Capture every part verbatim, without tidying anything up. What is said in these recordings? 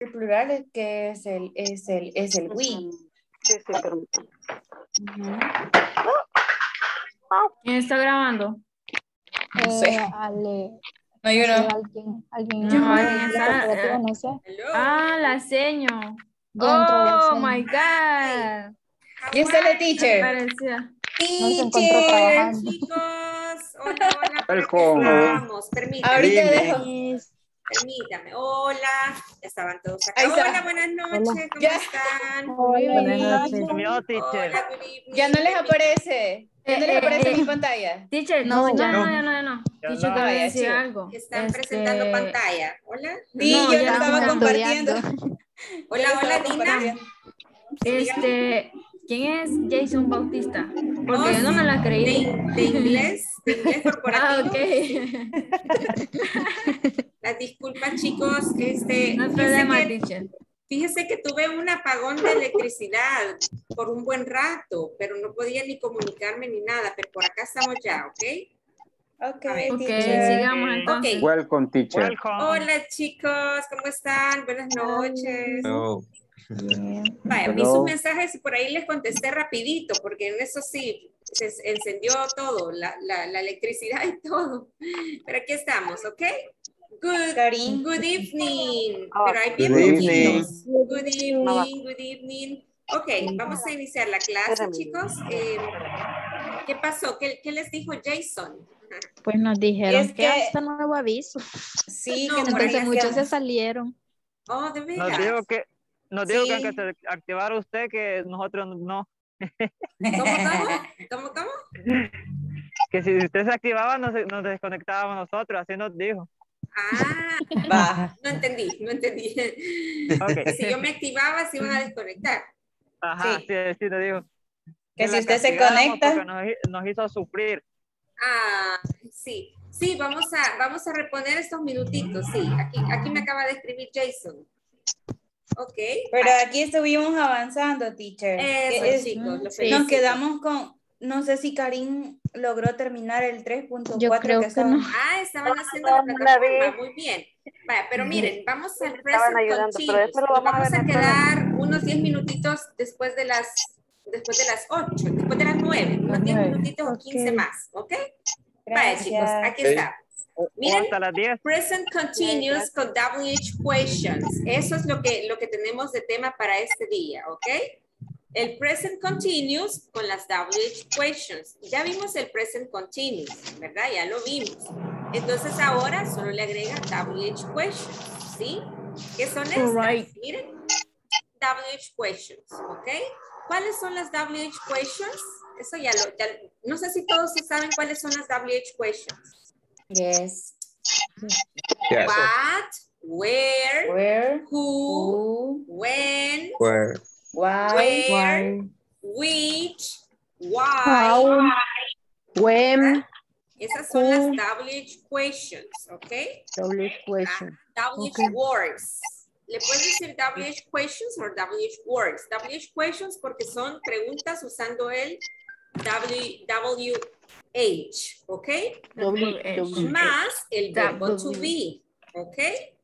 el plural es que es el, es el, es el we. Sí, sí, permítame. Ujú. ¿Quién está grabando? No sé. Eh, Ale, No, yo no sé, no. alguien, alguien No, de alguien la está. corporativa, eh, no sé, Hello. ah, la seño. dentro del Oh C E my N. God. Y está la Me teacher. parecía. No se encontró Hola, trabajando. chicos. Hola, hola, por aquí Welcome. estamos. Permítame, Ahorita Dime. dejo. Miss, permítame. Hola. Estaban todos acá. Ahí está. Hola, buenas noches. ¿Cómo Ya. están? hola, Buenas buenas noches. Mío, teacher. Hola, good evening. Ya no les Permí- aparece. Ya no les Eh, aparece eh, mi pantalla. Teacher, No, no, ya no, no. no, ya no, ya no. Ya Teacher, no. quiero Vaya, decir chivo. algo. Están Este, presentando pantalla. Hola. Sí, No, yo ya lo no estaba están. compartiendo. estudiando. Yo Hola, lo hola, estaba Dina. compartiendo. Sí, dígame. Este, ¿quién es Jason Bautista? Porque Oh, yo no me sí, la creí. de, de inglés, de inglés Ah, corporativo. ok. Las disculpas, chicos. Este, No hay fíjese problema, que, teacher. fíjese que tuve un apagón de electricidad por un buen rato, pero no podía ni comunicarme ni nada, pero por acá estamos ya, ¿ok? Ok, A ver. Ok, teacher. sigamos Ok. entonces. Ok. Welcome, teacher. Welcome. Hola, chicos, ¿cómo están? Buenas noches. Hello. Bien. Vaya, vi Hello. sus mensajes y por ahí les contesté rapidito, porque en eso sí, se encendió todo, la, la, la electricidad y todo. Pero aquí estamos, ¿ok? Good, Karin. good evening. Ah, Pero hay bien Good evening. poquitos. Good evening, good evening. Ok, vamos a iniciar la clase, Espérame. chicos. Eh, ¿Qué pasó? ¿Qué, ¿Qué les dijo Jason? Pues nos dijeron Es que, que- hasta nuevo aviso. Sí, No, que nos por ahí Entonces las muchos se quedamos. salieron. Oh, de Nos veras. dijo que, nos dijo que Sí. aunque se activara usted, que nosotros no. ¿Cómo, cómo? ¿Cómo, cómo? Que si usted se activaba, nos, nos desconectábamos nosotros, así nos dijo. Ah, Va. no entendí, no entendí. Ok. Que si yo me activaba, se iban a desconectar. Ajá, Sí. sí, sí, nos dijo. Que si la usted se castigáramos conecta. porque nos, hi- nos hizo sufrir. Ah, sí. Sí, vamos a, vamos a reponer estos minutitos. Sí, aquí, aquí me acaba de escribir Jason. Ok. Pero vale. aquí estuvimos avanzando, teacher. Eso, Que es- chicos, Ujú, los sí. Nos felicito. quedamos con, no sé si Karin logró terminar el tres punto Yo cuatro creo que que estaba. no. Ah, estaban haciendo no, la no la plataforma. vi. Muy bien. Vaya, pero miren, vamos al Estaban present ayudando, pero continuous. eso lo Nos vamos a vamos ver a después. quedar unos diez minutitos después de las después de las ocho, después de las nueve, unos diez minutitos o Ok. quince más, ¿ok? Vaya, chicos, Gracias. aquí Ok. está. O, o Miren, hasta las diez. present continuous con W H questions. Eso es lo que, lo que tenemos de tema para este día, ¿ok? El present continuous con las W H questions. Ya vimos el present continuous, ¿verdad? Ya lo vimos. Entonces ahora solo le agrega W H questions, ¿sí? ¿Qué son estas? Alright. Miren, W H questions, ¿ok? ¿Cuáles son las W H questions? Eso ya lo, ya, no sé si todos saben cuáles son las W H questions. Yes. Yes. What, where, Where, who, who, when, Where? why, where, which, why. How, when, Esas son las who. W H questions, ¿ok? W question. W H Ok. words. Le puedes decir W H questions o W H words. W H questions porque son preguntas usando el W, W H, ¿ok? W, W. Más el verbo to W. be, ¿ok?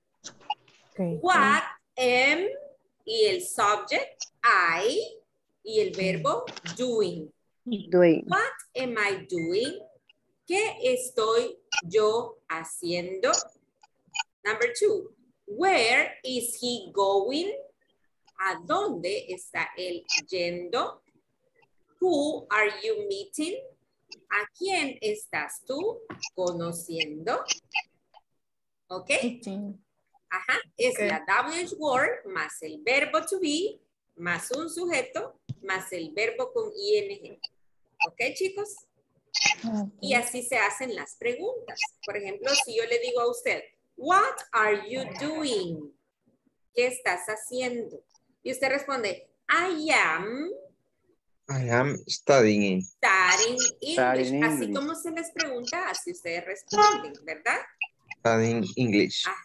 Okay. What, am, y el subject, I, y el verbo doing. Doing. What am I doing? ¿Qué estoy yo haciendo? Number two, where is he going? ¿A dónde está él yendo? Who are you meeting? ¿A quién estás tú conociendo? ¿Ok? Ajá, es Ok. la W H word más el verbo to be más un sujeto más el verbo con ing. ¿Ok, chicos? Y así se hacen las preguntas. Por ejemplo, si yo le digo a usted, what are you doing? ¿Qué estás haciendo? Y usted responde, I am I am studying. studying English. Studying Así English. como se les pregunta, así ustedes responden, ¿verdad? Studying English. Ah,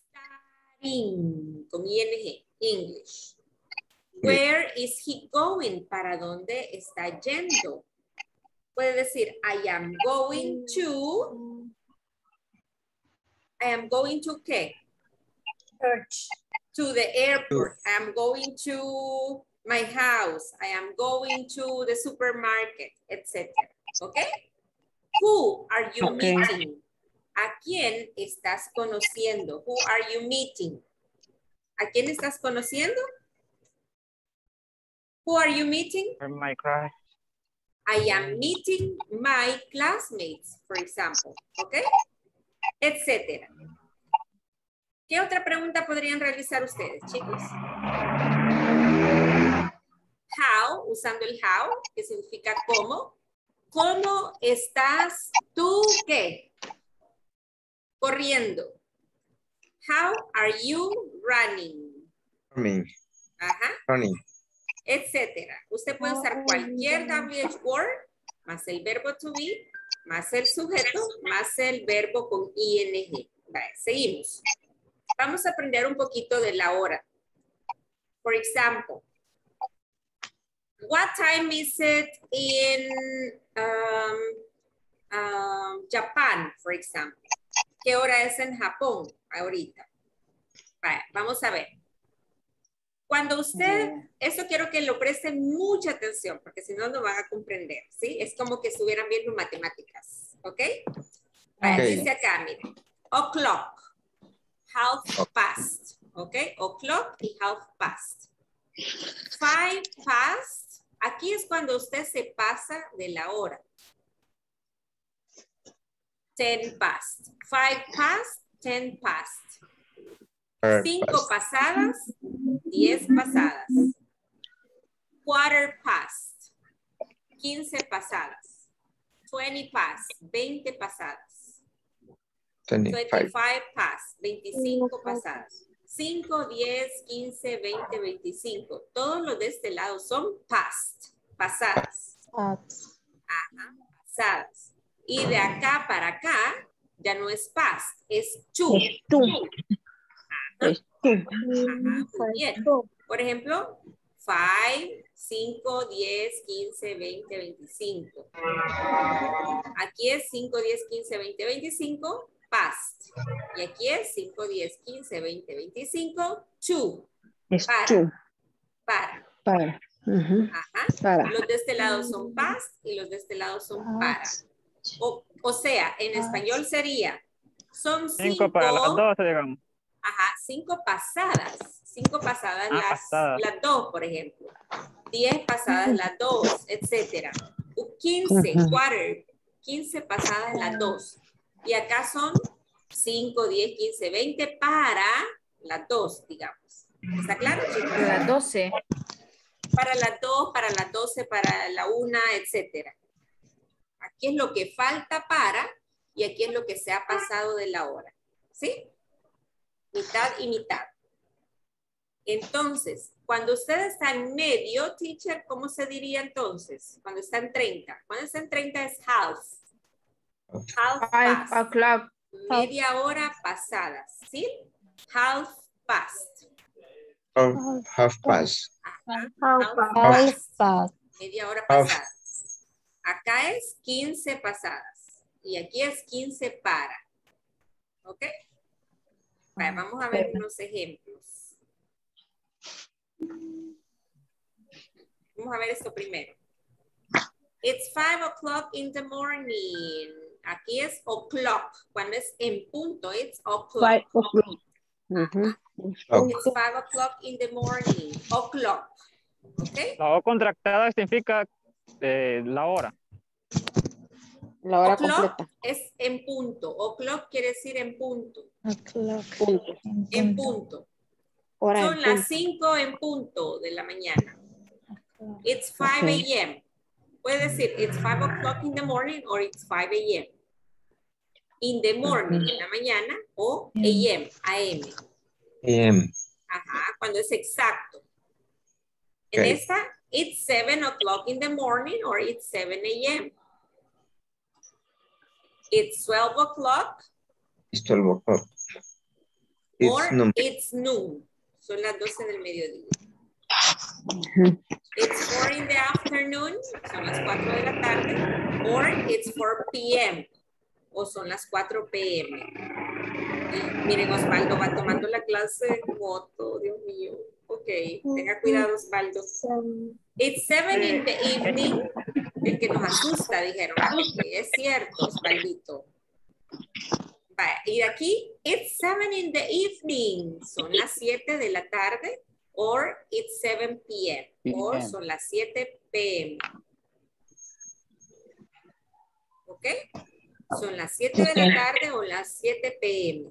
studying, con ing, English. Where is he going? ¿Para dónde está yendo? Puede decir, I am going to, I am going to ¿qué? church. to the airport. I am going to my house. I am going to the supermarket, et cetera. Okay? Who are you Okay. meeting? ¿A quién estás conociendo? Who are you meeting? ¿A quién estás conociendo? Who are you meeting? For my crush. I am meeting my classmates, for example. ¿Ok? Etcétera. ¿Qué otra pregunta podrían realizar ustedes, chicos? How, usando el how, que significa cómo. ¿Cómo estás tú qué? Corriendo. How are you running? Running. Ajá. Running. Etcétera. Usted puede usar cualquier W H word más el verbo to be, más el sujeto, más el verbo con ing. Vale, seguimos. Vamos a aprender un poquito de la hora. For example, what time is it in um, um, Japan, for example? ¿Qué hora es en Japón ahorita? Vale, vamos a ver. Cuando usted, eso quiero que lo presten mucha atención, porque si no, no van a comprender, ¿sí? Es como que estuvieran viendo matemáticas, ¿ok? Vale, Okay. dice acá, miren. O'clock, half past, ¿ok? O'clock y half past. Five past, aquí es cuando usted se pasa de la hora. Ten past. Five past, ten past. Or Cinco past. pasadas, diez pasadas. Quarter past, quince pasadas. Twenty past, veinte pasadas. twenty-five. Twenty-five past, veinticinco pasadas. Cinco, diez, quince, veinte, veinticinco. Todos los de este lado son past, pasadas. Ajá, pasadas. Y de acá para acá ya no es past, es to. Es tú. Es tú. Ajá, muy bien. Por ejemplo, five, cinco, diez, quince, veinte, veinticinco. Aquí es cinco, diez, quince, veinte, veinticinco, past. Y aquí es cinco, diez, quince, veinte, veinticinco, to. Es Para. tú. Para. Para. Ujú. Ajá. Para. Los de este lado son past y los de este lado son para. O, o sea, en español sería, son cinco, Cinco para las doce, digamos. ajá, cinco pasadas, cinco pasadas Ah, las, pasadas. las dos, por ejemplo, diez pasadas las dos, etcétera. quince, Ujú. quarter, quince pasadas las dos. Y acá son cinco, diez, quince, veinte para las dos, digamos. ¿Está claro, chicos? Para las doce. Para las dos, para las doce, para la una, etcétera. Aquí es lo que falta para y aquí es lo que se ha pasado de la hora. ¿Sí? Mitad y mitad. Entonces, cuando usted está en medio, teacher, ¿cómo se diría entonces? Cuando está en treinta. Cuando está en treinta es half. Half Five past. o'clock. Media hora pasada. ¿Sí? Half past. Half, half past. Ajá. Half Half past. Media hora Half. pasada. Acá es quince pasadas. Y aquí es quince para. ¿Ok? Vale, vamos a ver unos ejemplos. Vamos a ver esto primero. It's five o'clock in the morning. Aquí es o'clock. Cuando es en punto, it's o'clock. Five o'clock. Ujú. Oh, It's five o'clock in the morning. O'clock. ¿Ok? La O contractada significa eh, la hora. La hora O'clock completa. es en punto. O'clock quiere decir en punto. Punto. En punto. Hora Son en las punto. cinco en punto de la mañana. It's five a m Puede decir it's five o'clock in the morning or it's five a m In the morning, en la mañana, o a m, a m. a.m. Ajá, cuando es exacto. En Okay. esta, it's seven o'clock in the morning or it's seven a m It's twelve o'clock It's twelve o'clock. or It's noon. it's noon. Son las doce del mediodía. Ujú. It's four in the afternoon, son las cuatro de la tarde, or it's four p m o son las cuatro p m? Y miren, Osvaldo va tomando la clase de moto, Dios mío. Ok, tenga cuidado, Osvaldo. It's seven in the evening. El que nos asusta, dijeron. Ah, ok, es cierto, Osvaldito. Vaya, y de aquí, it's seven in the evening. Son las siete de la tarde. Or it's seven p m Or son las siete p m ¿Ok? Son las siete de la tarde o las siete p m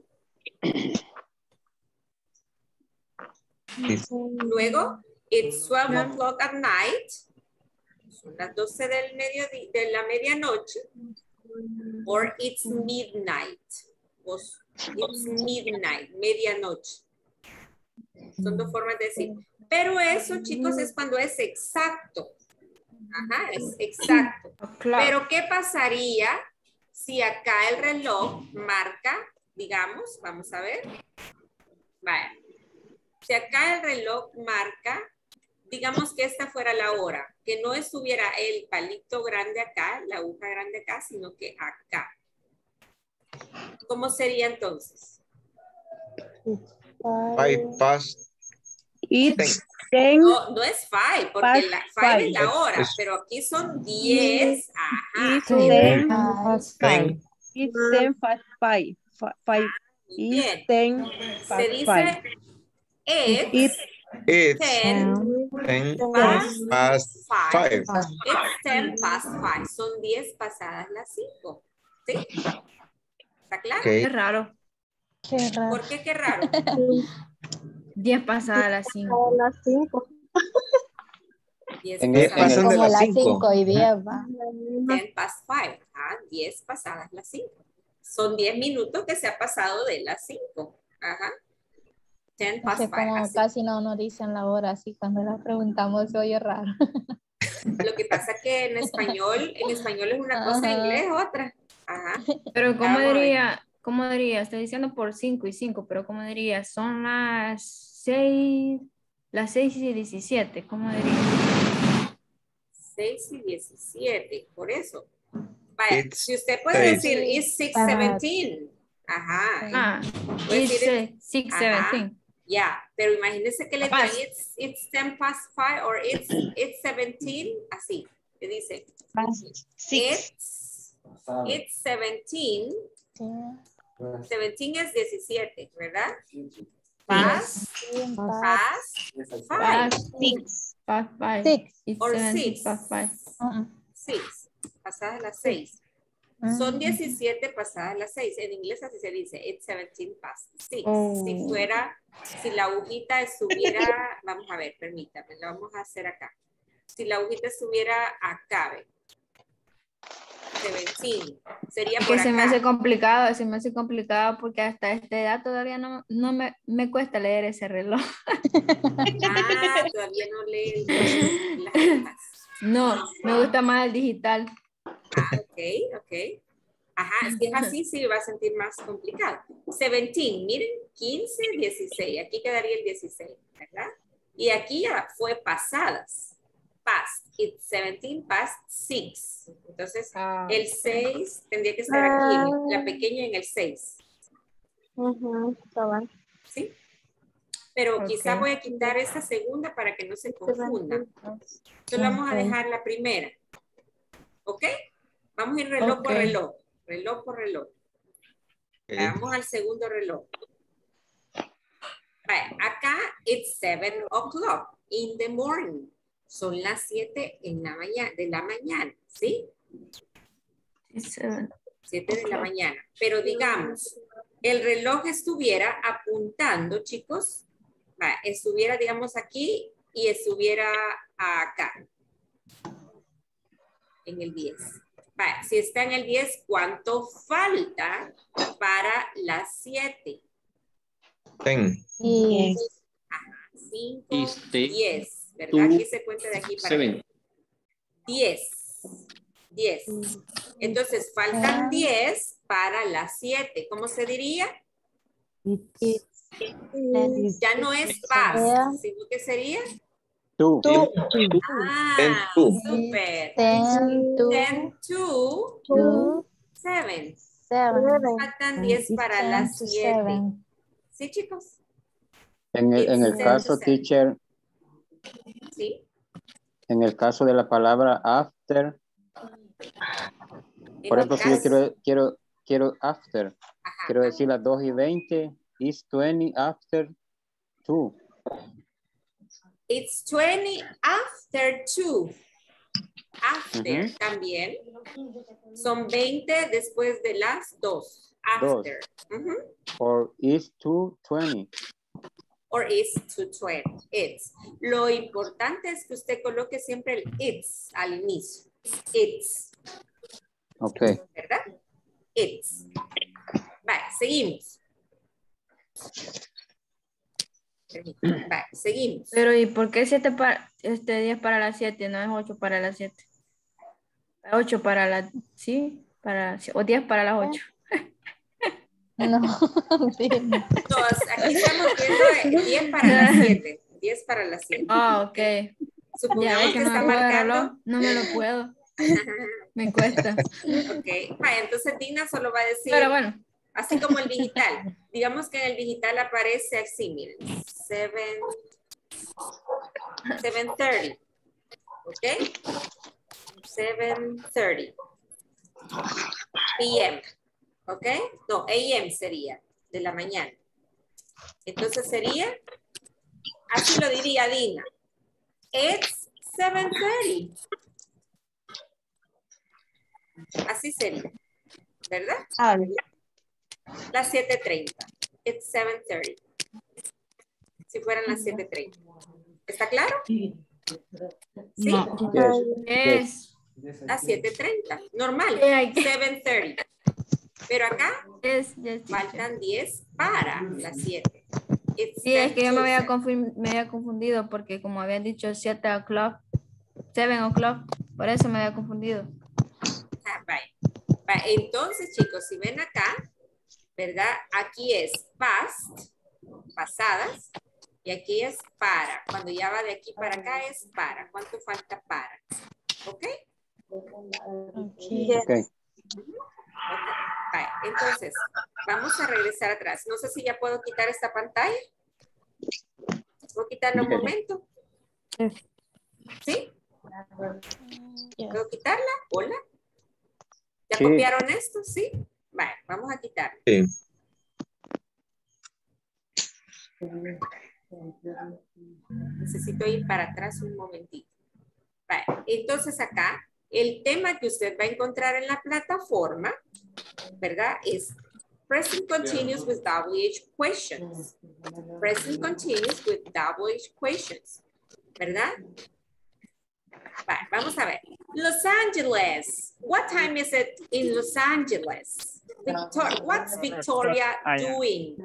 Luego, it's twelve o'clock at night. Son las doce del mediodía, de la medianoche. Or it's midnight. O it's midnight, medianoche. Son dos formas de decir. Pero eso, chicos, es cuando es exacto. Ajá, es exacto. Pero, ¿qué pasaría si acá el reloj marca, digamos, vamos a ver. Vaya. Si acá el reloj marca, digamos que esta fuera la hora, que no estuviera el palito grande acá, la aguja grande acá, sino que acá. ¿Cómo sería entonces? Five past. It's ten. No, no es five, porque Past la five five. es la hora, Es- pero aquí son diez. Ajá. It's ten. Ten. It's ten past five. Fi- Five. Muy bien. It's ten Se past dice five. it's It's It's ten ten past past five. five. It's ten past five. Son diez pasadas las cinco. ¿Sí? ¿Está claro? Qué Ok. raro. ¿Por qué? Qué raro. diez pasadas a las cinco. diez En el- pasadas. Pasan de las cinco. y diez, va. ten past five. Ah, diez pasadas las cinco. Son diez minutos que se ha pasado de las cinco. Ajá. ten past Que five. como así. casi no nos dicen la hora, así cuando la preguntamos se oye raro. Lo que pasa que en español, en español es una cosa, en Ajá. inglés es otra. Ajá. Pero ¿cómo Vamos a ver. diría? ¿Cómo diría? Estoy diciendo por cinco y cinco, pero ¿cómo diría? Son las seis, las seis y diecisiete. ¿Cómo diría? seis y diecisiete, por eso. Vaya, It's si usted puede seis. decir, it's six seventeen. Ajá. Ah, Puede it's decir, eh, six Ajá. seventeen. ya, pero imagínese que le Capaz. digan, it's, it's ten past five or it's, it's seventeen, así. Le dice, it's, it's seventeen. seventeen es diecisiete, ¿verdad? Past, past five. Past six. Past five. Six. It's Or seventeen six. past five. Six, pasadas las seis. Son diecisiete pasadas las seis. En inglés así se dice, it's seventeen past six. Oh. Si fuera, si la agujita estuviera, vamos a ver, permítame, lo vamos a hacer acá. Si la agujita estuviera acá, ve. seventeen, sería por Que se me acá. hace complicado, se me hace complicado porque hasta esta edad todavía no, no me, me cuesta leer ese reloj. Ah, todavía no lee las letras. No, me gusta más el digital. Ah, ok, ok. Ajá, es que es así, sí va a sentir más complicado. diecisiete, miren, quince, dieciséis. Aquí quedaría el dieciséis, ¿verdad? Y aquí ya fue pasadas. Past. It's seventeen past six. Entonces, Ah. el seis tendría que estar aquí, la pequeña en el seis. ¿Sí? Pero quizá Ok. voy a quitar esta segunda para que no se confunda. Solo vamos a dejar la primera. ¿Ok? Vamos a ir reloj por Ok. reloj. Reloj por reloj. Ok. Vamos al segundo reloj. Vaya, acá it's seven o'clock in the morning. Son las siete en la mañana, de la mañana, ¿sí? Seven. siete de la mañana. Pero digamos, el reloj estuviera apuntando, chicos. Vaya, estuviera, digamos, aquí y estuviera acá. En el diez. Vaya, si está en el diez, ¿cuánto falta para las siete? Ten. Y cinco, Este, diez. ¿Verdad? two, Aquí se cuenta de aquí para seven. acá. diez. diez. Entonces, faltan diez para las siete. ¿Cómo se diría? Ya no es past, sino que sería. Two. Ah, Ten to. super. ten, two, ten to two, seven. seven. Faltan diez para Ten las to siete. seven. ¿Sí, chicos? En el, en el It's caso, ten to seven. teacher, ¿Sí? en el caso de la palabra after, En por el ejemplo, si yo caso- quiero, quiero, quiero after, Ajá. quiero decir las dos y veinte, is twenty after two. It's twenty after two. After Ujú. también. Son veinte después de las dos. After. Ujú. Or is two twenty. Or is two twenty. It's. Lo importante es que usted coloque siempre el it's al inicio. It's. Ok. ¿Verdad? It's. Vale, seguimos. Vale, seguimos. Pero ¿y por qué siete para, este diez para las siete? No es ocho para las siete. ocho para las, sí, para, o diez para las ocho. No, sí. No, aquí estamos viendo diez para las siete. diez para las siete. Ah, ok. Supongamos Ya, es que que no está me puedo marcando. reloj, no me lo puedo. Me cuesta. Ok, vale, entonces Dina solo va a decir, Pero bueno. así como el digital. Digamos que en el digital aparece así, miren, seven, seven thirty. Ok, seven thirty p m. Ok, no, a m sería, de la mañana. Entonces sería, así lo diría Dina. It's seven thirty. Así sería, ¿verdad? Ah, Las siete treinta. It's seven thirty. Si fueran las siete treinta. ¿Está claro? ¿Sí? no. Yes. Es, Las siete treinta. Normal. Sí, hay que- seven thirty. Pero acá es, yes, teacher. faltan diez para las siete. It's Sí, es que yo me había, ten to confun- me había confundido porque como habían dicho siete o'clock, seven o'clock, por eso me había confundido. Ah, vaya. Vaya, entonces, chicos, si ven acá, ¿verdad? Aquí es past, pasadas, y aquí es para. Cuando ya va de aquí para acá es para. ¿Cuánto falta para? ¿Ok? Okay. Okay. Ok. Vaya, entonces, vamos a regresar atrás. No sé si ya puedo quitar esta pantalla. ¿Puedo quitarla un momento? ¿Sí? Yes. ¿Puedo quitarla? Hola. ¿Ya Sí. copiaron esto? ¿Sí? Vale, vamos a quitarla. Sí. Necesito ir para atrás un momentito. Vale, entonces acá, el tema que usted va a encontrar en la plataforma, ¿verdad? Es present continuous with W H questions. Present continuous with W H questions. ¿Verdad? Vale, vamos a ver. Los Angeles. What time is it in Los Angeles? Victor, what's Victoria doing?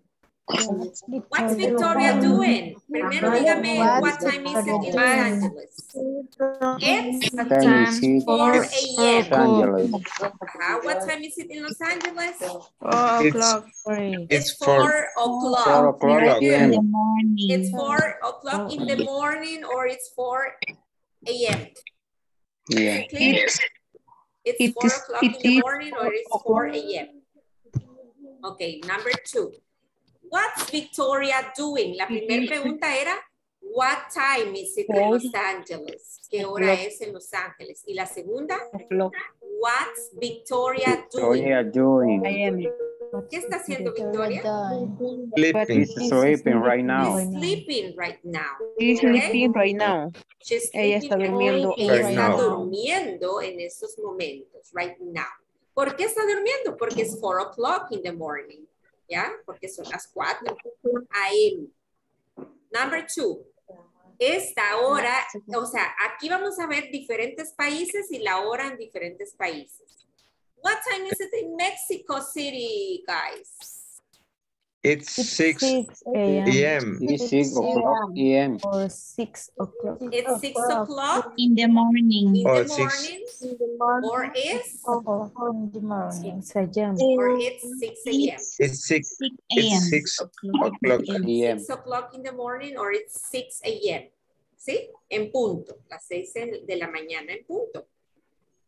What's Victoria doing? Primero dígame, what time is it in Los Angeles? It's Time is it four Los a m Angeles. Uh, what time is it in Los Angeles? Four It's- o'clock. It's It's four. four Four o'clock. o'clock Very P M. good. It's four o'clock in the morning or it's four a m Yeah. Is it clear? It's It four is- o'clock it in the is morning or it's four a m Okay, number two. What's Victoria doing? La primera pregunta era, what time is it in Los Angeles? ¿Qué hora es en Los Ángeles? Y la segunda, what's Victoria doing? Victoria doing. I am. ¿Qué está haciendo Victoria Victoria? done. Sleeping. She's sleeping right now. She's sleeping right now. She's Okay? sleeping right now. She's Ella sleeping está durmiendo Ella right está now. durmiendo en estos momentos, right now. ¿Por qué está durmiendo? Porque es four o'clock in the morning. ¿Ya? Porque son las cuatro a m Number two. Esta hora, o sea, aquí vamos a ver diferentes países y la hora en diferentes países. What time is it in Mexico City, guys? It's six a m a m It's six o'clock P M. or six o'clock. It's six o'clock In the morning. in Oh, the six. morning, or is, In the morning. six a m or it's six a m It's six. It's six o'clock. P M. six o'clock in the morning or it's six a m ¿Sí? En punto. Las seis de la mañana en punto.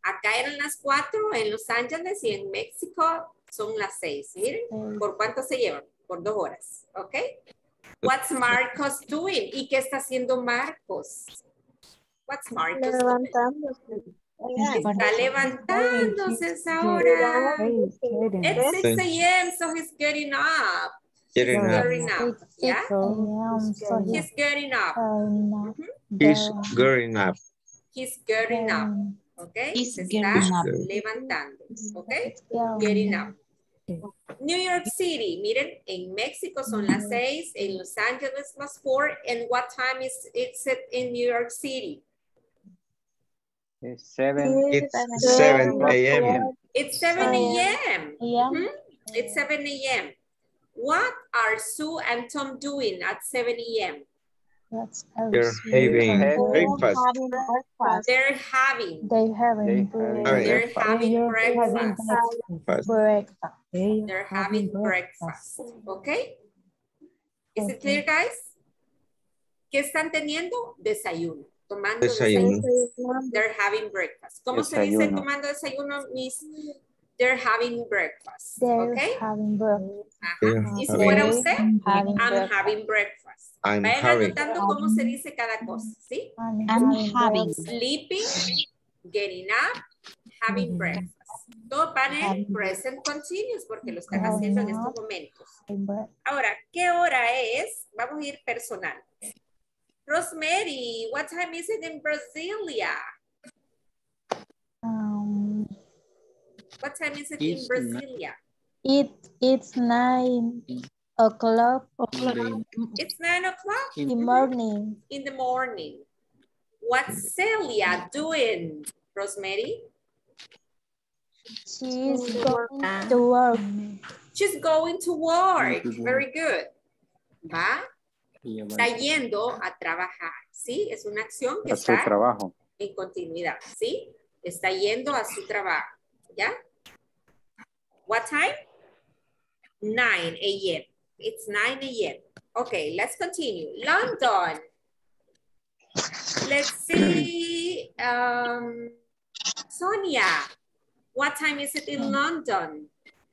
Acá eran las cuatro en Los Ángeles y en México son las seis. Miren, ¿por cuánto se llevan? Por dos horas, ¿ok? What's Marcos doing? ¿Y qué está haciendo Marcos? What's Marcos doing? Está levantándose esa hora. It's six a m so he's getting up. Getting he's up. getting up. Yeah? He's getting up. Mhm. He's getting up. He's getting up. Okay? He's Se getting está up. levantando. Okay? Getting up. New York City, miren, en México son las seis, en Los Ángeles las four, and what time is it in New York City? It's seven. It's seven a m It's seven a m Yeah. Mhm. It's seven a m What are Sue and Tom doing at seven a m? That's They're having breakfast. They're having. They haven't They breakfast. having They're having breakfast. Breakfast. breakfast. They're having breakfast. Okay? Is it clear, guys? ¿Qué están teniendo? Desayuno. Tomando Desayuno. desayuno. They're having breakfast. ¿Cómo se dice Desayuno. tomando desayuno, Miss? They're having breakfast. They're Okay? having breakfast. Ajá. They're ¿Y si having- fuera usted? Having I'm breakfast. having breakfast. I'm Vayan having. anotando cómo se dice cada cosa, ¿sí? I'm I'm having having. breakfast. Sleeping, getting up, having breakfast. Todo para el present continuous porque lo están haciendo en estos momentos. Ahora, ¿qué hora es? Vamos a ir personal. Rosemary, what time is it in Brasilia? Um, What time is it in It's Brasilia? it it's nine o'clock It's nine o'clock in the morning. in the morning. What's Celia doing, Rosemary? She's going to work. She's going to work. Going to work. Very good. Va, Y ya va. está yendo a trabajar, ¿sí? Es una acción que A su está trabajo. en continuidad, ¿sí? Está yendo a su trabajo, ¿ya? What time? nine a m It's nine a m Okay, let's continue. London. Let's see. Um, Sonia, what time is it in London?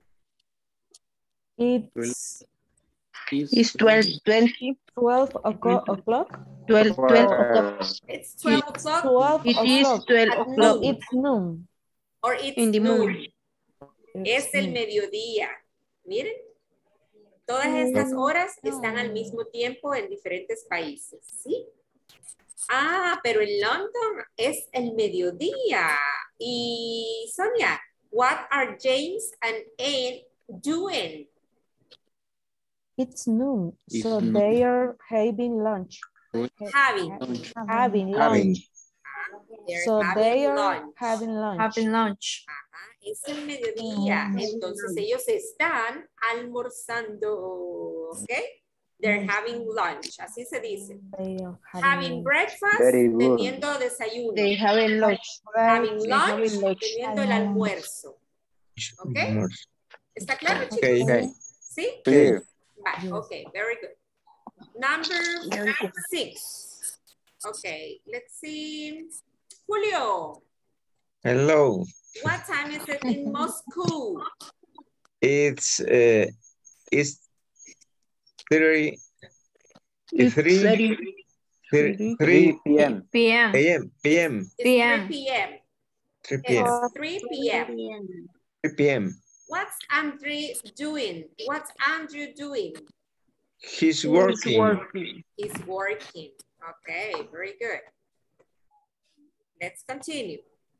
It's It's twelve twenty. twelve o'clock. o'clock. twelve, twelve o'clock. It's twelve o'clock twelve It is o'clock. twelve At o'clock. noon. It's noon. or it's In the noon. morning. Es It's el noon. mediodía. Miren. Todas estas horas están al mismo tiempo en diferentes países, ¿sí? Ah, pero en London es el mediodía. Y Sonia, what are James and Anne doing? It's noon. It's So noon. they are having lunch. Having. Having Having. lunch. They're So having they are lunch. having lunch. Having lunch. Ajá, es el mediodía. Entonces ellos están almorzando. ¿Ok? They're having lunch. Así se dice. They are Having lunch. breakfast, Very good. teniendo desayuno. They having lunch. Having They lunch, having lunch. teniendo el almuerzo. ¿Ok? ¿Está claro, chicos? Okay. Okay. ¿Sí? Clear. Vale, Yes. ok, very good. Number six. Okay, let's see. Julio, Hello. what time is it in Moscow? It's uh, it's three, It's three, thirty. three, three three p m P M. a m p m It's P M. three p m three p m It's three p m three p m What's Andre doing? What's Andrew doing? He's working. Working. He's working. Okay, very good. Let's continue.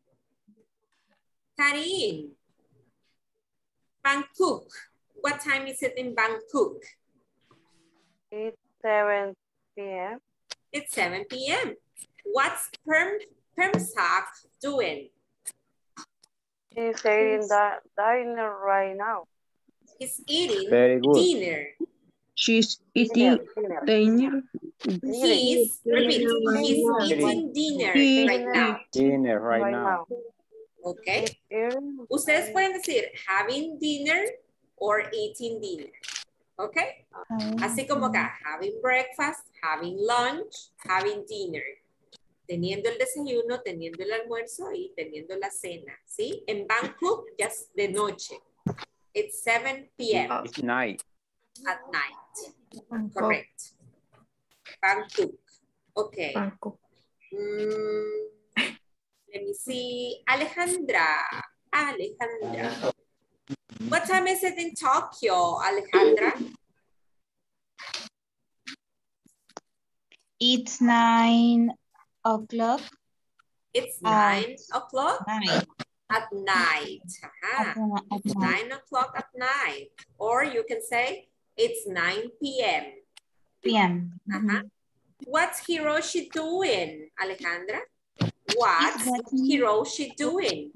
Karin, Bangkok. What time is it in Bangkok? It's seven p m It's seven p m What's Perm Permsak doing? He's eating the dinner right now. He's eating Very good. dinner. She's eating dinner. He's, repeat, he's eating dinner He- right now. Dinner right now. Okay. Eating- Ustedes pueden decir having dinner or eating dinner. Okay. Así como acá, having breakfast, having lunch, having dinner. teniendo el desayuno, teniendo el almuerzo y teniendo la cena, ¿sí? En Bangkok ya es de noche. It's seven p m It's night. at night. Bangkok. Correct. Bangkok. Okay. Bangkok. Mm, let me see. Alejandra. Alejandra. What time is it in Tokyo, Alejandra? It's nine o'clock It's At nine o'clock night. at night. Ajá. At, ni- at It's night. nine o'clock at night. Or you can say it's nine p m P M. Uh-huh. What's Hiroshi doing, Alejandra? What's watching- Hiroshi doing?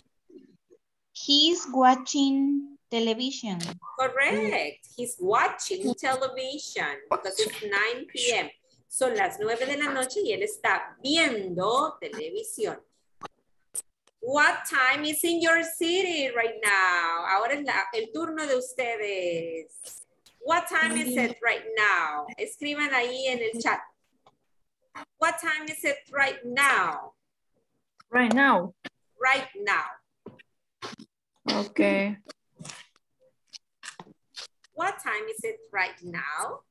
He's watching television. Correct. He's watching television because it's nine p m Son las nueve de la noche y él está viendo televisión. What time is in your city right now? Ahora es la- el turno de ustedes. What time is it right now? Escriban ahí en el chat. What time is it right now? Right now. Right now. Okay. What time is it right now?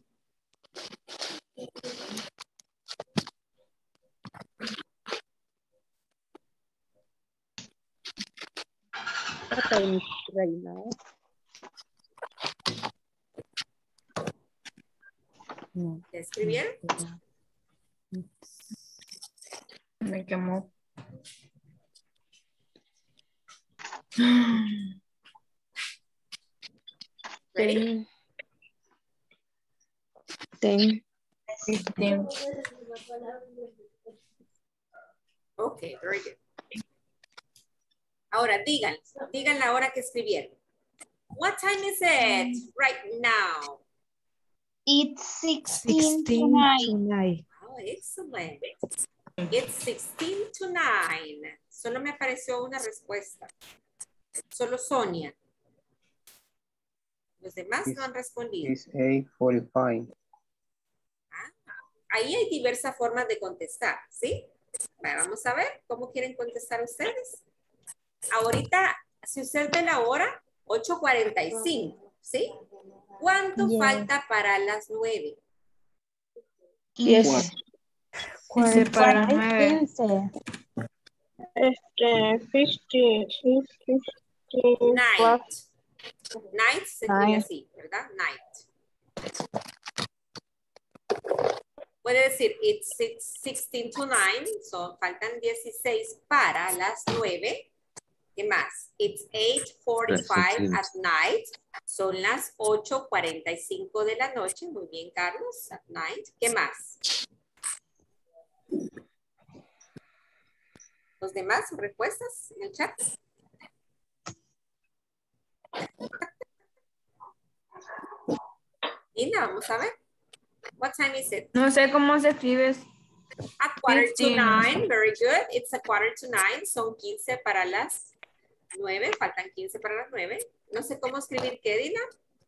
What time is right now? ¿Ya escribieron? Me quemó. Ready? Ten. fifteen. Okay, very good. Ahora digan, digan la hora que escribieron. What time is it right now? It's sixteen to nine. tonight. Oh, excellent. It's sixteen to nine. Solo me apareció una respuesta. Solo Sonia. Los demás no han respondido. It's eight forty-five. Ahí hay diversas formas de contestar, ¿sí? Vamos a ver cómo quieren contestar ustedes. Ahorita, si usted ve la hora, ocho cuarenta y cinco, ¿sí? ¿Cuánto Yes. falta para las nueve? Yes. Dice para las nueve. quince. Este, fifty, fifty, Night. Night se escribe Night. así, ¿verdad? Night. Puede decir, it's six- sixteen to nine, so faltan dieciséis para las nueve. ¿Qué más? It's eight forty-five at night. Son las ocho cuarenta y cinco de la noche. Muy bien, Carlos. At night. ¿Qué más? ¿Los demás? ¿Respuestas en el chat? Ina, vamos a ver. What time is it? No sé cómo se escribe. A quarter to fifteen. nine. Very good. It's a quarter to nine. Son quince para las nueve. Faltan quince para las nueve. No sé cómo escribir qué, Dina.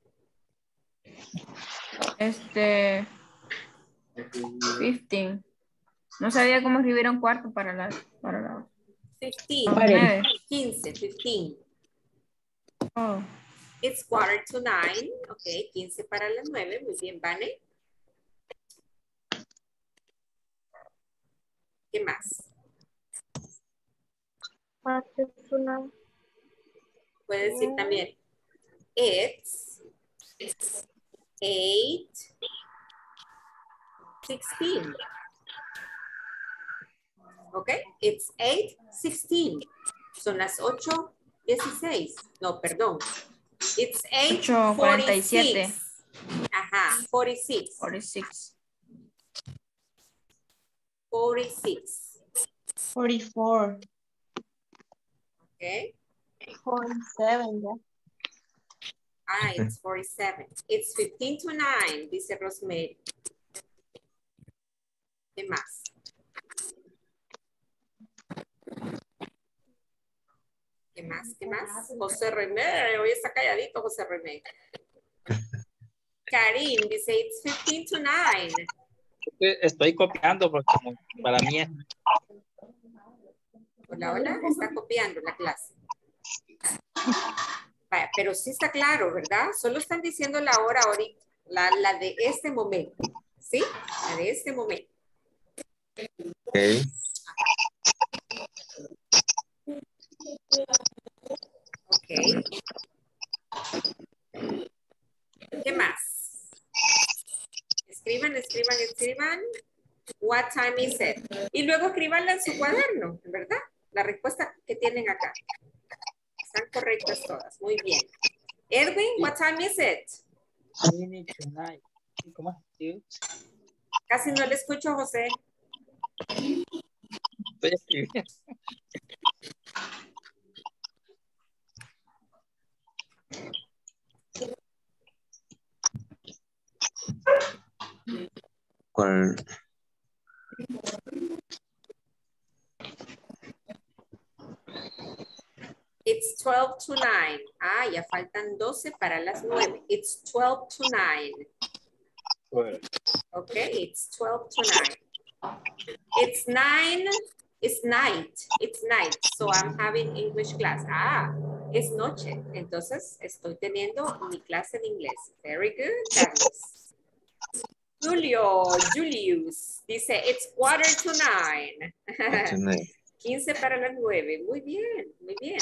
Este. fifteen. No sabía cómo escribir un cuarto para las. Para las fifteen. nueve. quince. fifteen. Oh. It's quarter to nine. Ok. quince para las nueve. Muy bien, Vane. ¿Qué más? Puede decir también. It's eight sixteen. Ok. It's eight sixteen. Son las ocho dieciséis. No, perdón. It's eight ocho cuarenta y siete. Ajá, cuarenta y seis. cuarenta y seis. cuarenta y seis. Forty-four. Okay. forty-seven, ya. Ah, it's forty-seven. It's fifteen to nine, dice Rosemary. ¿Qué más? ¿Qué más? ¿Qué más? José René, hoy está calladito José René. Karim dice, it's fifteen to nine. Estoy copiando porque como para mí es... Hola, hola, está copiando la clase. Vaya, pero sí está claro, ¿verdad? Solo están diciendo la hora ahorita, la, la de este momento, ¿sí? La de este momento. Okay. Ok. ¿Qué más? Escriban, escriban, escriban. What time is it? Y luego escribanla en su cuaderno, ¿verdad? La respuesta que tienen acá. Están correctas todas. Muy bien. Edwin, what time is it? Tonight. ¿Cómo es? Casi no le escucho, José. Estoy escribiendo. ¿Cuál? It's twelve to nine. Ah, ya faltan doce para las nueve. It's twelve to nine. Okay, it's twelve to nine. It's nine. It's night. It's night. So I'm having English class. Ah, es noche. Entonces estoy teniendo mi clase de inglés. Very good, Carlos. Julio, Julius, dice, it's quarter to nine. Tonight. quince para las nueve. Muy bien, muy bien.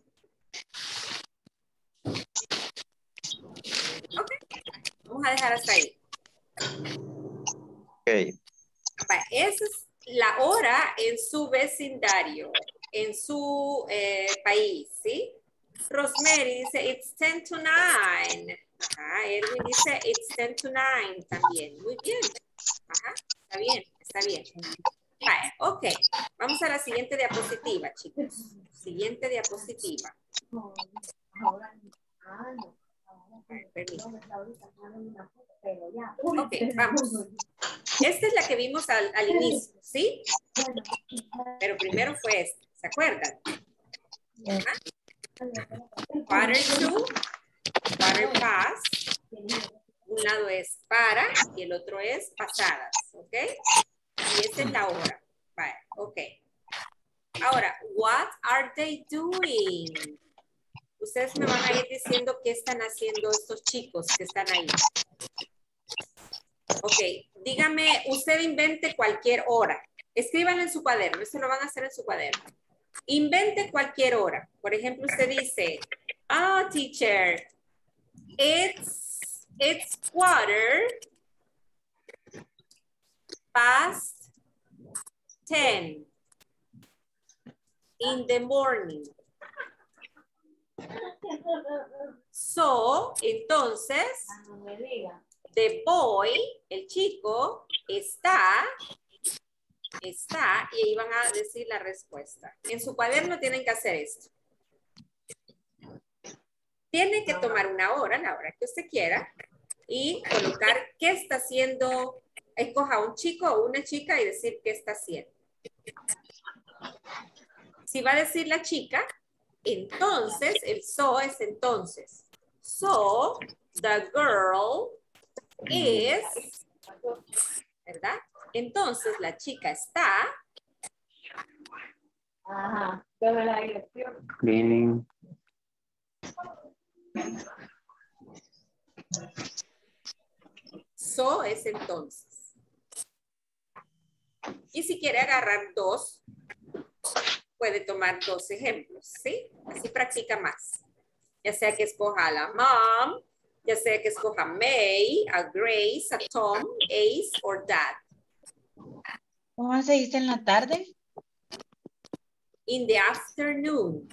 Ok, vamos a dejar hasta ahí. Ok. Esa es la hora en su vecindario, en su eh, país, ¿sí? Rosemary dice, it's ten to nine. Ajá, Edwin dice, it's ten to nine también. Muy bien. Ajá, está bien, está bien. Vale, ok. Vamos a la siguiente diapositiva, chicos. Siguiente diapositiva. Vale, permítanme. Ok, vamos. Esta es la que vimos al, al inicio, ¿sí? Pero primero fue esta, ¿se acuerdan? Ajá. Quarter to, quarter past. Un lado es para y el otro es pasadas, ¿ok? Y esta es la hora. Vale, ok. Ahora, what are they doing? Ustedes me van a ir diciendo qué están haciendo estos chicos que están ahí. Ok, dígame, usted invente cualquier hora. Escríbanlo en su cuaderno, eso lo van a hacer en su cuaderno. Invente cualquier hora. Por ejemplo, usted dice, ah, oh, teacher, it's, it's quarter past ten in the morning. So, entonces, the boy, el chico, está, está, y ahí van a decir la respuesta. En su cuaderno tienen que hacer esto. Tiene que tomar una hora, la hora que usted quiera, y colocar qué está haciendo. Escoja un chico o una chica y decir qué está haciendo. Si va a decir la chica, entonces, el so es entonces. So, the girl is, ¿verdad? Entonces, la chica está. Ajá. Cleaning. So es entonces. Y si quiere agarrar dos, puede tomar dos ejemplos, ¿sí? Así practica más. Ya sea que escoja a la mom, ya sea que escoja a May, a Grace, a Tom, Ace o Dad. ¿Cómo se dice en la tarde? In the afternoon.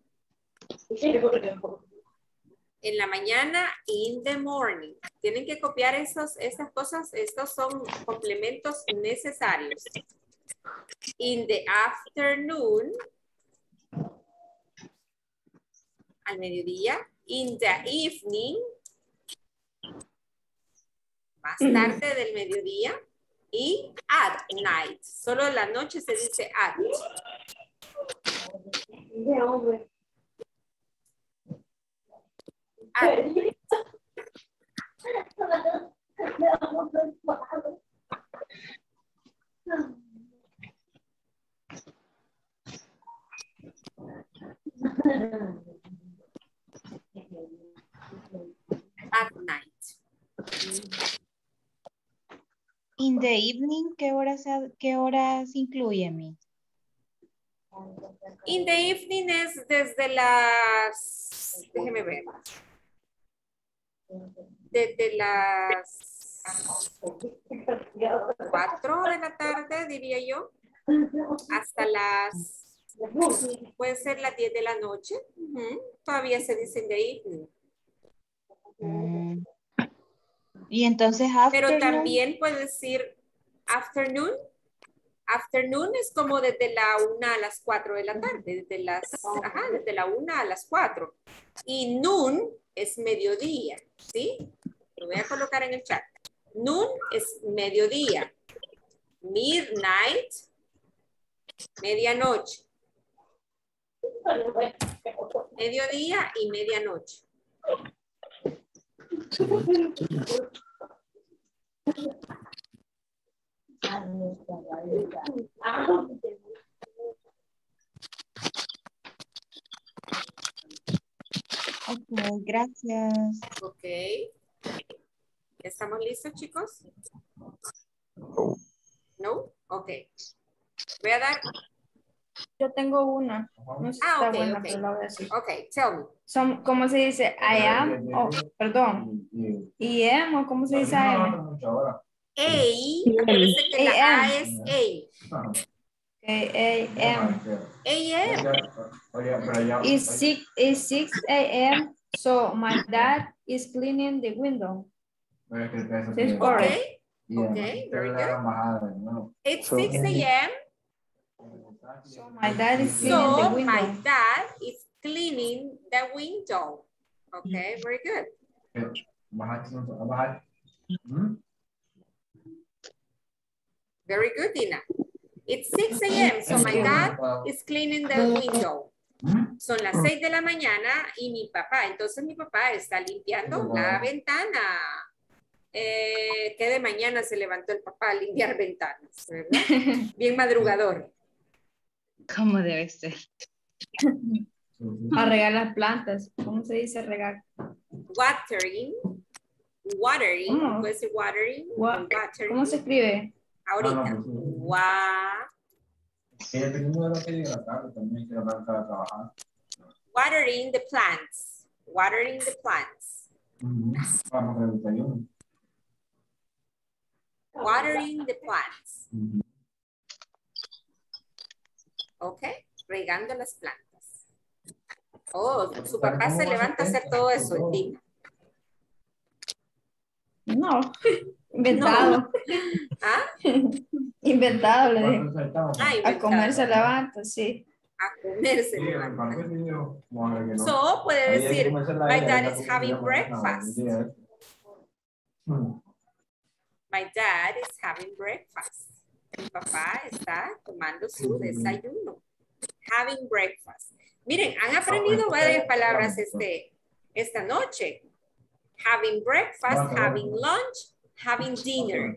En la mañana, in the morning. Tienen que copiar esos, esas cosas, estos son complementos necesarios. In the afternoon, al mediodía. In the evening, más tarde del mediodía. Y at night. Solo en la noche se dice at. At night. the evening, ¿qué horas, qué horas incluye, mi? In the evening es desde las, déjeme ver, desde las cuatro de la tarde, diría yo, hasta las, puede ser las diez de la noche. Uh-huh. Todavía se dice in the evening. Mm. Y entonces afternoon. Pero también puede decir afternoon. Afternoon es como desde la una a las cuatro de la tarde, desde las, ajá, desde la una a las cuatro. Y noon es mediodía, ¿sí? Lo voy a colocar en el chat. Noon es mediodía. Midnight, medianoche. Mediodía y medianoche. Ok, gracias. Ok. ¿Estamos listos, chicos? ¿No? Ok. Voy a dar... Yo tengo una. No sé si Ah, está ok, buena, ok. pero la voy a decir. Ok, tell me. Son, ¿cómo se dice? I am, oh, perdón. I am, o ¿cómo se dice I am? A, acuérdense que la A M. A es A. Okay, A M. A M. It's six, it's six A M, so my dad is cleaning the window. It's correct. Okay, okay, very good. It's six A M. So my dad is cleaning the So window. my dad is cleaning the window. Okay, very good. Very good, Dina. It's six A M, so my dad is cleaning the window. Son las seis de la mañana y mi papá, entonces mi papá está limpiando la ventana. Eh, que de mañana se levantó el papá a limpiar ventanas, ¿verdad? Bien madrugador. ¿Cómo debe ser? A regar las plantas. ¿Cómo se dice regar? Watering. Watering. ¿Cómo? Puede ser watering. Wa- watering. ¿Cómo se escribe? Ahorita. Wa watering the plants. Watering the plants. Watering the plants. Ok, regando las plantas. Oh, su papá se levanta a hacer todo eso, Dina. No, inventado. No. ¿Ah? Inventado, le dije. Ah, A comer se inventado. levanta, sí. A comer se levanta. So, puede decir, my dad is having breakfast. My dad is having breakfast. Mi papá está tomando su desayuno. Having breakfast. Miren, han aprendido varias palabras este, esta noche. Having breakfast, having lunch, having dinner.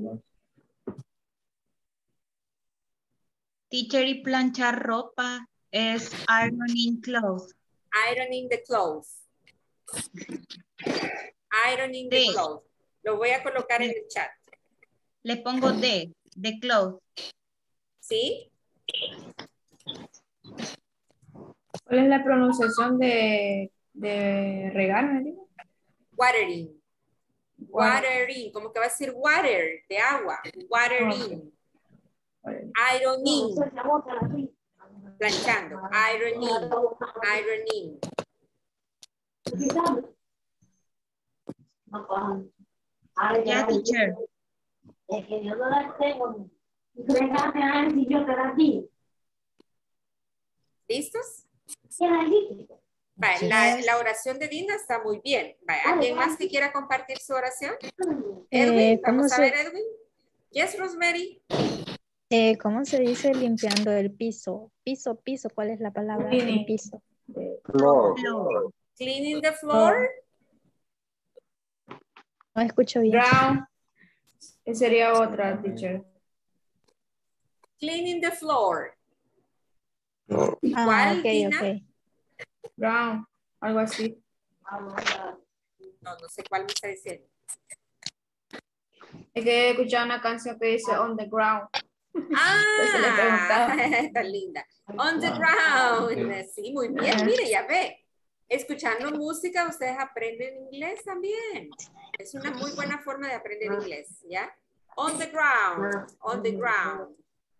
Teacher, y planchar ropa es ironing clothes. Ironing the clothes. Ironing the Sí. clothes. Lo voy a colocar en el chat. Le pongo de, de clothes. ¿Sí? ¿Cuál es la pronunciación de, de regar, me dijo? Watering. Watering. Como que va a decir water, de agua. Watering. Ironing. Planchando. Ironing. Ironing. Ya, teacher. ¿Listos? Vale, la, la oración de Dina está muy bien. Vale, ¿alguien más que quiera compartir su oración? Edwin, Eh, ¿cómo vamos a se- ver, Edwin. Yes, Rosemary. Eh, ¿Cómo se dice limpiando el piso? Piso, piso, ¿cuál es la palabra? El piso. Floor. Cleaning the floor. No escucho bien. Ground. Esa sería otra, teacher. Cleaning the floor. Ah, ¿Cuál, ok, Dina? ok. Ground. Algo así. No, no sé cuál me está diciendo. Es que he escuchado una canción que dice on the ground. Ah, le preguntaba. está linda. On the ground. Sí, muy bien. Mire, ya ve. Escuchando música, ustedes aprenden inglés también. Es una muy buena forma de aprender inglés, ¿ya? On the ground. On the ground.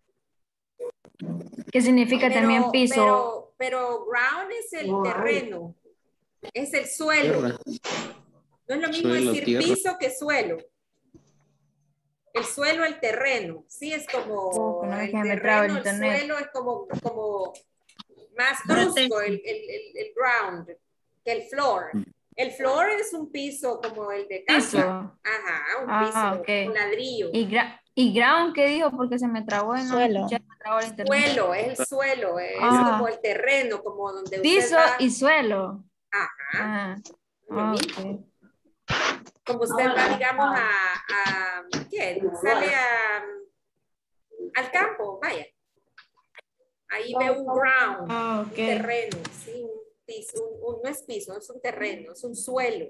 ¿Qué significa Pero, también piso? Pero, pero ground es el terreno. Es el suelo. No es lo mismo Suelo, decir tierra. piso que suelo. El suelo, el terreno. Sí, es como Oh, que no me el quede me traba el terreno, el internet. suelo es como, como más brusco, el, el, el, el ground, que el floor. El floor es un piso como el de casa. Piso. Ajá, un Ah, piso, ok. un ladrillo. ¿Y, gra ¿Y ground qué dijo? Porque se me trabó en Suelo. Ya me trabó el internet. Suelo, es el suelo, es Ah. como el terreno, como donde usted Piso va. y suelo. Ajá. Ah, Lo ah, mismo. ok. Como usted va, digamos, a, a ¿qué? Sale a, al campo, vaya. Ahí ve un ground, Ah, ok. un terreno, sí, un piso, un, un- no es piso, es un terreno, es un suelo.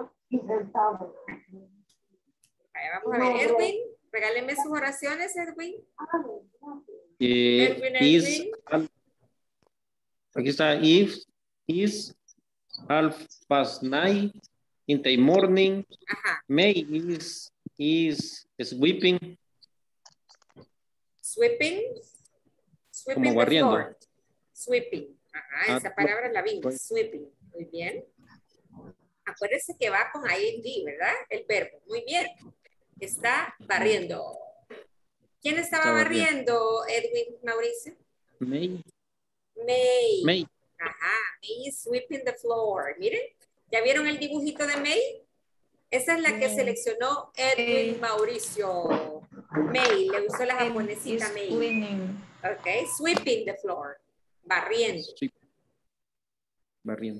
Vaya, vamos a ver, Edwin, regáleme sus oraciones, Edwin. Eh, Edwin, is, Edwin. al- aquí está, if, is, half past nine in the morning, Ajá, May is, is sweeping, sweeping, sweeping como the barriendo. floor. Sweeping, ajá, Ah, esa palabra la vimos, pues. sweeping, muy bien. Acuérdense que va con ing, ¿verdad? El verbo, muy bien. Está barriendo. ¿Quién estaba Está barriendo. barriendo, Edwin, Mauricio? May, May. May, Ajá, May is sweeping the floor. Miren, ¿ya vieron el dibujito de May? Esa es la que seleccionó Edwin May. Mauricio. May, le usó la japonesita Is May. cleaning. Ok, sweeping the floor. Barriendo. sweep, barriendo.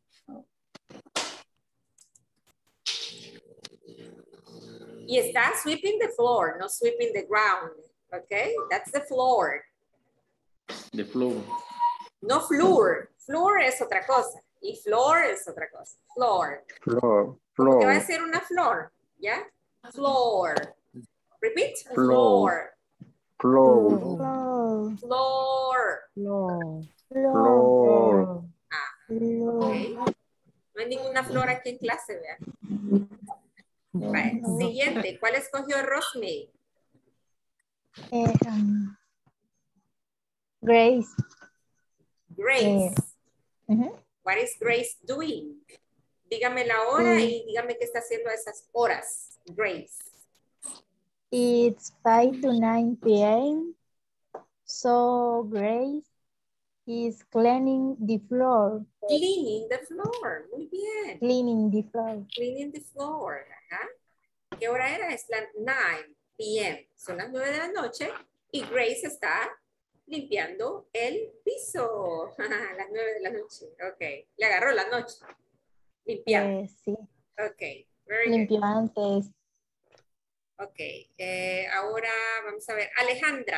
Y está sweeping the floor, no sweeping the ground. Ok, that's the floor. The floor. No floor. Floor es otra cosa. Y floor es otra cosa. Floor. Floor. Como que va a Floor. ser una flor. ¿Ya? Floor. Repeat. Floor. Floor. Floor. Floor. Floor. Floor. Ah, ok. No hay ninguna flor aquí en clase, ¿verdad? Vale. Siguiente. ¿Cuál escogió Rosme? Eh, um, Grace. Grace. Ujú. What is Grace doing? Dígame la hora Mm. y dígame qué está haciendo a esas horas. Grace. It's five to nine p m So Grace is cleaning the floor. Cleaning the floor. Muy bien. Cleaning the floor. Cleaning the floor. Ajá. ¿Qué hora era? Es las nueve p m Son las nueve de la noche y Grace está limpiando el piso. Las nueve de la noche. Ok. Le agarró la noche. Limpiar. Eh, sí. Ok. Very Limpió good. antes. Ok. Eh, ahora vamos a ver. Alejandra.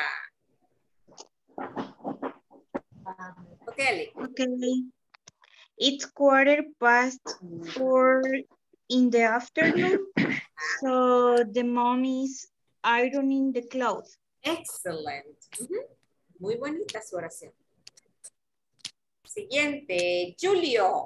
Ok, Ale. Okay. It's quarter past four in the afternoon, so the mom is ironing the clothes. Excellent. Ujú. Muy bonita su oración. Siguiente. Julio.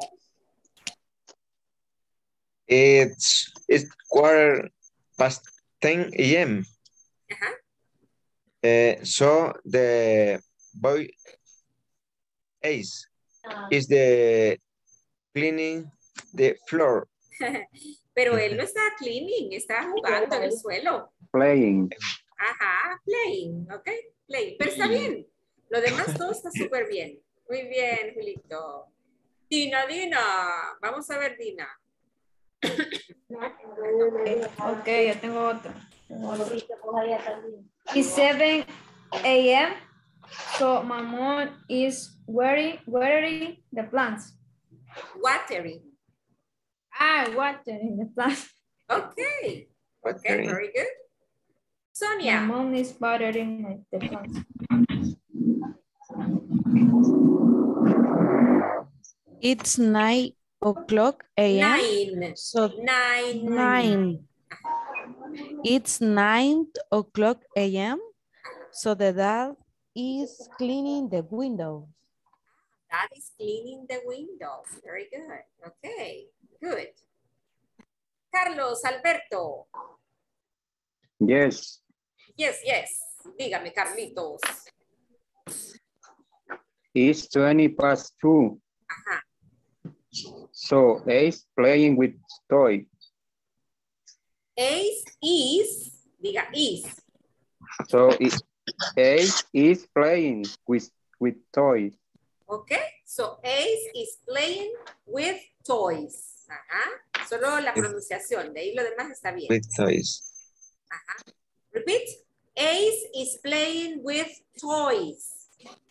It's it's quarter past ten a m Ajá. Uh, so the boy Ace is the cleaning the floor. Pero él no está cleaning, está jugando en el suelo. Playing. Ajá, playing, ¿ok? Playing, pero está bien. Lo demás todo está súper bien. Muy bien, Julito. Dina, Dina. Vamos a ver, Dina. Ok, ya tengo otro. It's seven a m So my mom is wearing, watering the plants. Watering. Ah, watering the plants. Okay. Okay, Watering. very good. My Sonia. mom is watering the plants. It's nine o'clock a m Nine. So Nine. nine. It's nine o'clock a m So the dad is cleaning the windows. Dad is cleaning the windows. Very good. Okay, good. Carlos Alberto. Yes. Yes, yes. Dígame, Carlitos. It's twenty past two. Ajá. So Ace playing with toy. Ace is, diga is. So it, Ace is playing with, with toys. Okay, so Ace is playing with toys. Ajá. Solo la pronunciación, de ahí lo demás está bien. With toys. Ajá. Repeat. Ace is playing with toys.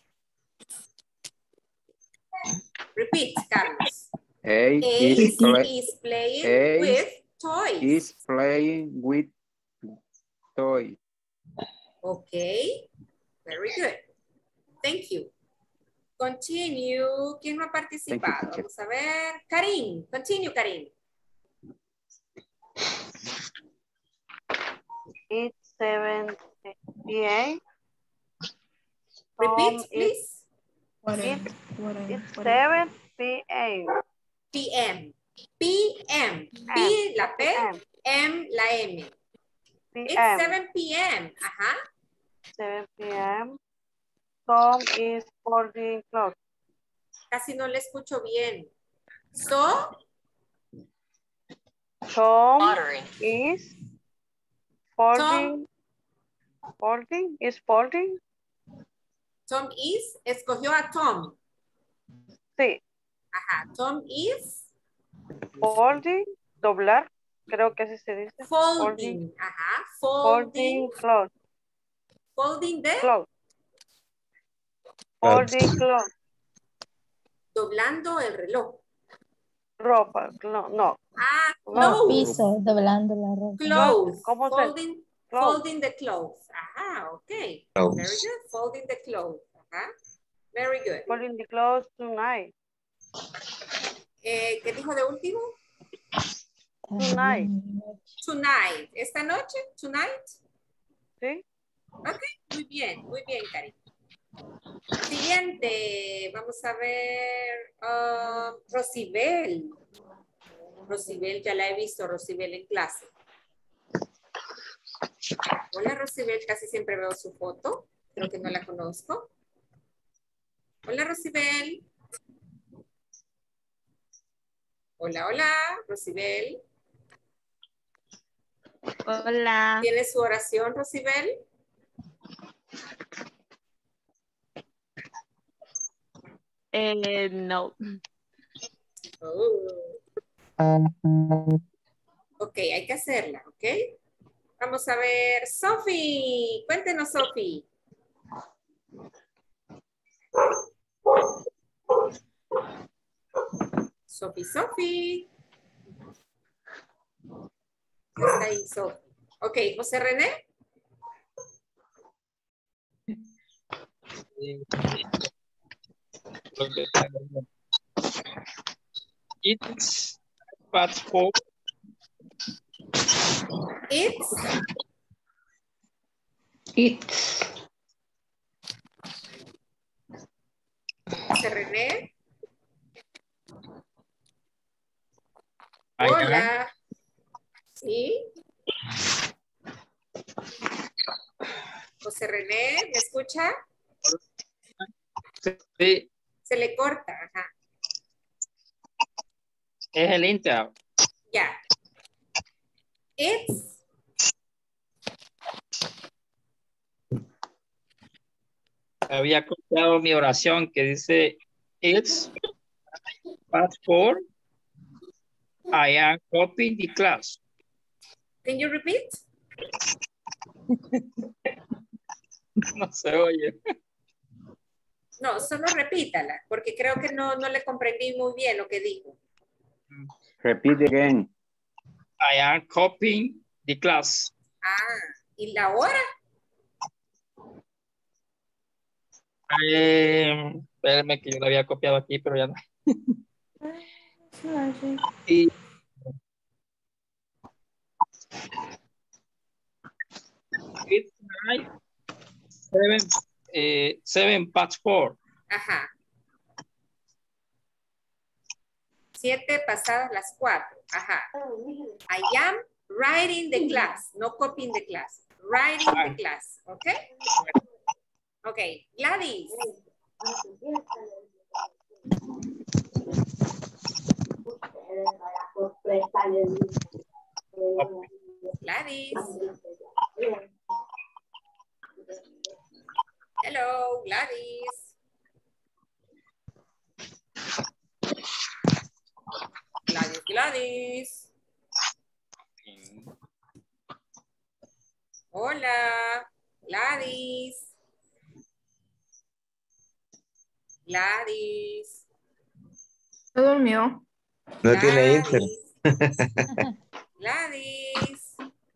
Repeat, Carlos. Ace, Ace is, play, is playing Ace with toys. is playing with toys. Okay, very good. Thank you. Continue. ¿Quién no ha participado? Vamos a ver. Karim, continue, Karim. It's seven p m Repeat, please. It's, it's seven p m P M. P M. P la P, M la M. It's seven p m Ajá. seven p m Tom is folding clothes. Casi no le escucho bien. So. Tom is folding. Folding is folding. Tom is, escogió a Tom. Sí. Ajá, Tom is. Folding, doblar, creo que así se dice. Folding, folding. ajá, folding. folding. Clothes. Folding the. Clothes. Folding clothes. Doblando el reloj. Ropa, no, no. Ah, No, clothes. piso, doblando la ropa. Clothes. ¿Cómo se? Folding, Clothes. folding the clothes. Ajá, ok. Clothes. Very good. Folding the clothes. Ajá. Very good. Folding the clothes tonight. Eh, ¿Qué dijo de último? Tonight. Tonight. ¿Esta noche? Tonight. Sí. Ok, muy bien, muy bien, Cari. Siguiente, vamos a ver. Uh, Rosibel. Rosibel, ya la he visto, Rosibel en clase. Hola, Rosibel, casi siempre veo su foto. Creo que no la conozco. Hola, Rosibel. Hola, hola, Rosibel. Hola. ¿Tiene su oración, Rosibel? Eh, no. Oh. Ok, hay que hacerla, ¿ok? Vamos a ver, Sofi, cuéntenos, Sofi. Sofi, Sofi. ¿Qué está ahí, Sofi? Ok, José René. It's past four. It's. It's. José René. I Hola. ¿Sí? José René, ¿me escucha? Sí, Se le corta, ajá. es el Inter. Ya. It's. Había copiado mi oración que dice it's past four. I am copying the class. Can you repeat? No se oye. No, solo repítala, porque creo que no, no le comprendí muy bien lo que dijo. Repeat again. I am copying the class. Ah, ¿y la hora? Eh, espérenme que yo lo había copiado aquí, pero ya no. Y nine, seven, eh, seven past four. Ajá. Siete pasadas las cuatro. Ajá. I am writing the class, no copying the class. Writing the class, ¿ok? Ok, Gladys. Gladys. Hello, Gladys. Gladys, Gladys. Hola, Gladys. Gladys. Se durmió. No tiene inter. Gladys.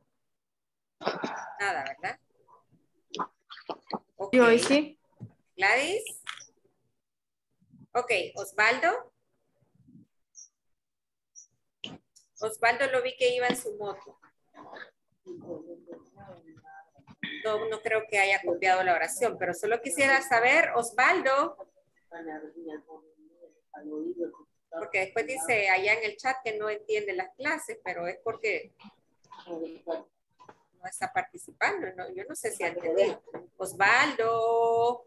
Nada, ¿verdad? Sí, hoy sí. Gladys. Ok, Osvaldo. Osvaldo lo vi que iba en su moto. No, no creo que haya copiado la oración, pero solo quisiera saber, Osvaldo. Porque después dice allá en el chat que no entiende las clases, pero es porque no está participando. No, yo no sé si ha entendido. Osvaldo.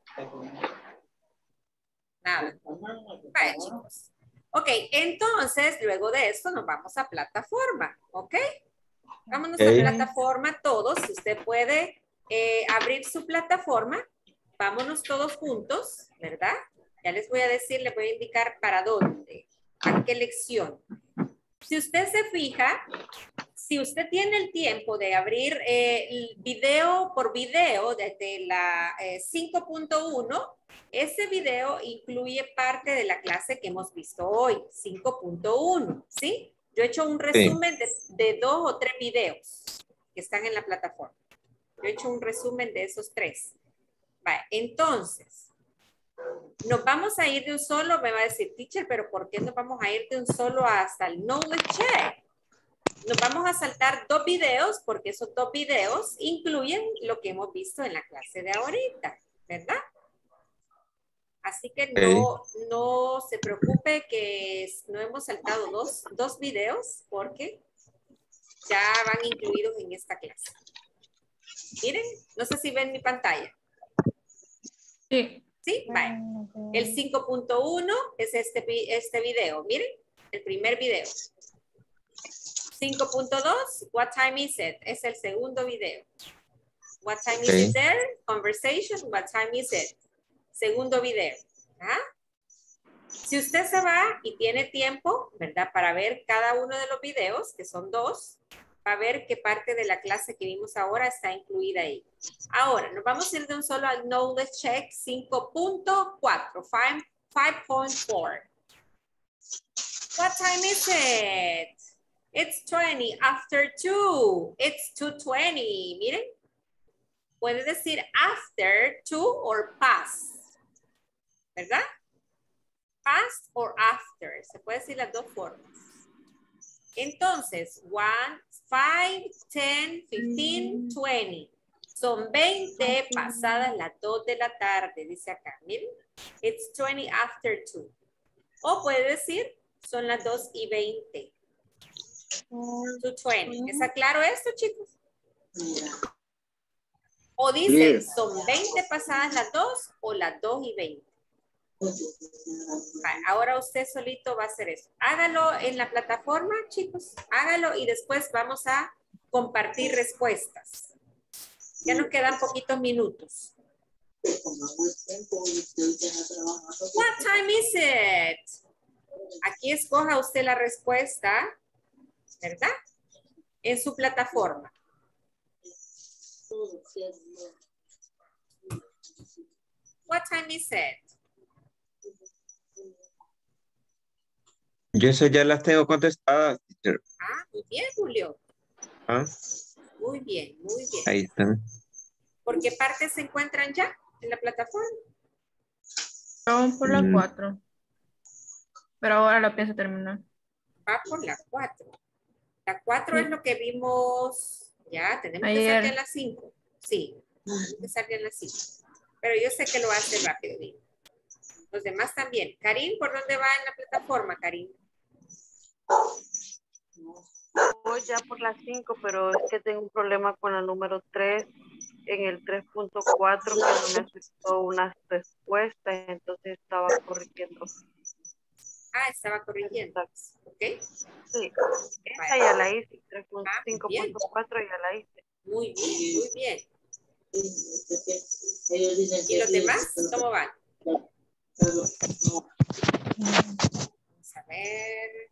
Nada. Vaya, chicos. Ok, entonces, luego de esto nos vamos a plataforma, ¿ok? Vámonos Okay. a plataforma todos. Si usted puede eh, abrir su plataforma, vámonos todos juntos, ¿verdad? Ya les voy a decir, les voy a indicar para dónde, a qué lección. Si usted se fija, si usted tiene el tiempo de abrir eh, el video por video desde la eh, cinco punto uno, ese video incluye parte de la clase que hemos visto hoy, cinco punto uno, ¿sí? Yo he hecho un resumen sí. de, de dos o tres videos que están en la plataforma. Yo he hecho un resumen de esos tres. Vale, entonces, nos vamos a ir de un solo, me va a decir, teacher, pero ¿por qué nos vamos a ir de un solo hasta el knowledge check? Nos vamos a saltar dos videos porque esos dos videos incluyen lo que hemos visto en la clase de ahorita, ¿verdad? Así que no, no se preocupe que no hemos saltado dos, dos videos porque ya van incluidos en esta clase. Miren, no sé si ven mi pantalla. Sí. Sí, vaya. El cinco punto uno es este, este video. Miren, el primer video. cinco punto dos, what time is it? Es el segundo video. What time okay. is it there? Conversation, what time is it? Segundo video. ¿Ah? Si usted se va y tiene tiempo, ¿verdad? Para ver cada uno de los videos, que son dos, va a ver qué parte de la clase que vimos ahora está incluida ahí. Ahora, nos vamos a ir de un solo al Knowledge Check cinco punto cuatro, cinco punto cuatro. What time is it? It's twenty after two. It's two twenty. Miren. Puede decir after two or past. ¿Verdad? Past or after. Se puede decir las dos formas. Entonces, one, five, ten, fifteen, twenty. Son veinte pasadas las dos de la tarde, dice acá. Miren. It's twenty after two. O puede decir, son las dos y veinte. two twenty. ¿Está claro esto, chicos? O dice, son veinte pasadas las dos o las dos y veinte. Ahora usted solito va a hacer eso. Hágalo en la plataforma, chicos. Hágalo y después vamos a compartir respuestas. Ya nos quedan poquitos minutos. What time is it? Aquí escoja usted la respuesta, ¿verdad? En su plataforma. What time is it? Yo eso ya las tengo contestadas, teacher. Ah, muy bien, Julio. ¿Ah? Muy bien, muy bien. Ahí están. ¿Por qué partes se encuentran ya en la plataforma? Vamos por la cuatro. Mm. Pero ahora la pienso terminar. Va por la cuatro. La cuatro sí. Es lo que vimos. Ya, tenemos ayer. Que sacar las cinco. Sí, que salgan las cinco. Pero yo sé que lo hace rápido, Dina. Los demás también. Karim, ¿por dónde va en la plataforma, Karim? Voy ya por las cinco, pero es que tengo un problema con la número tres. En el tres punto cuatro que no me aceptó una respuesta, entonces estaba corrigiendo. Ah, estaba corrigiendo. ¿Ok? Sí, esa ya la hice. cinco punto cuatro ya la hice. Muy bien, muy bien. ¿Y los demás cómo van? Vamos a ver.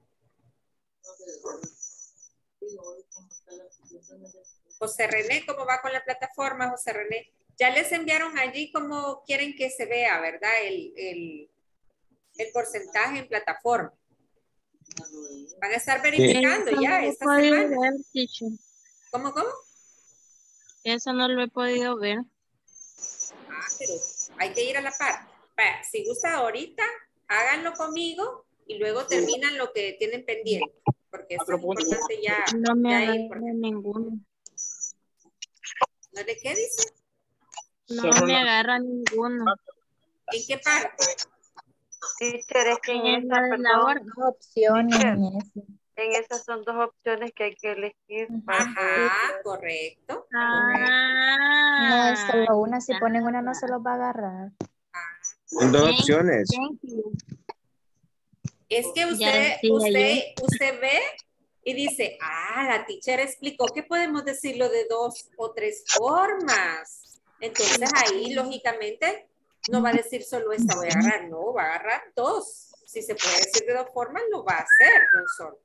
José René, ¿cómo va con la plataforma, José René? Ya les enviaron allí cómo quieren que se vea, ¿verdad? El, el, el porcentaje en plataforma. Van a estar verificando Eso ya no lo esta he podido semana. ver, teacher. ¿Cómo, cómo? Eso no lo he podido ver. Ah, pero hay que ir a la par. Pa- Si gusta ahorita, háganlo conmigo y luego terminan lo que tienen pendiente. Porque eso es importante ya. No me ya agarra ir por- ninguno. ¿No le qué dice? No Solo me la- agarra ninguno. ¿En qué parte? Teacher, es que en En la esa, de la perdón, hora. Dos opciones teacher, en ese. en esas son dos opciones que hay que elegir para poder Ajá, correcto. Ah, No es solo una, si ya. ponen una no se los va a agarrar. Son dos Thank- opciones. thank you. Es que Ya usted, decía usted, yo. usted ve y dice, ah, la teacher explicó que podemos decirlo de dos o tres formas. Entonces ahí, lógicamente, no va a decir solo esta voy a agarrar, no, va a agarrar dos. Si se puede decir de dos formas, lo va a hacer, no solo.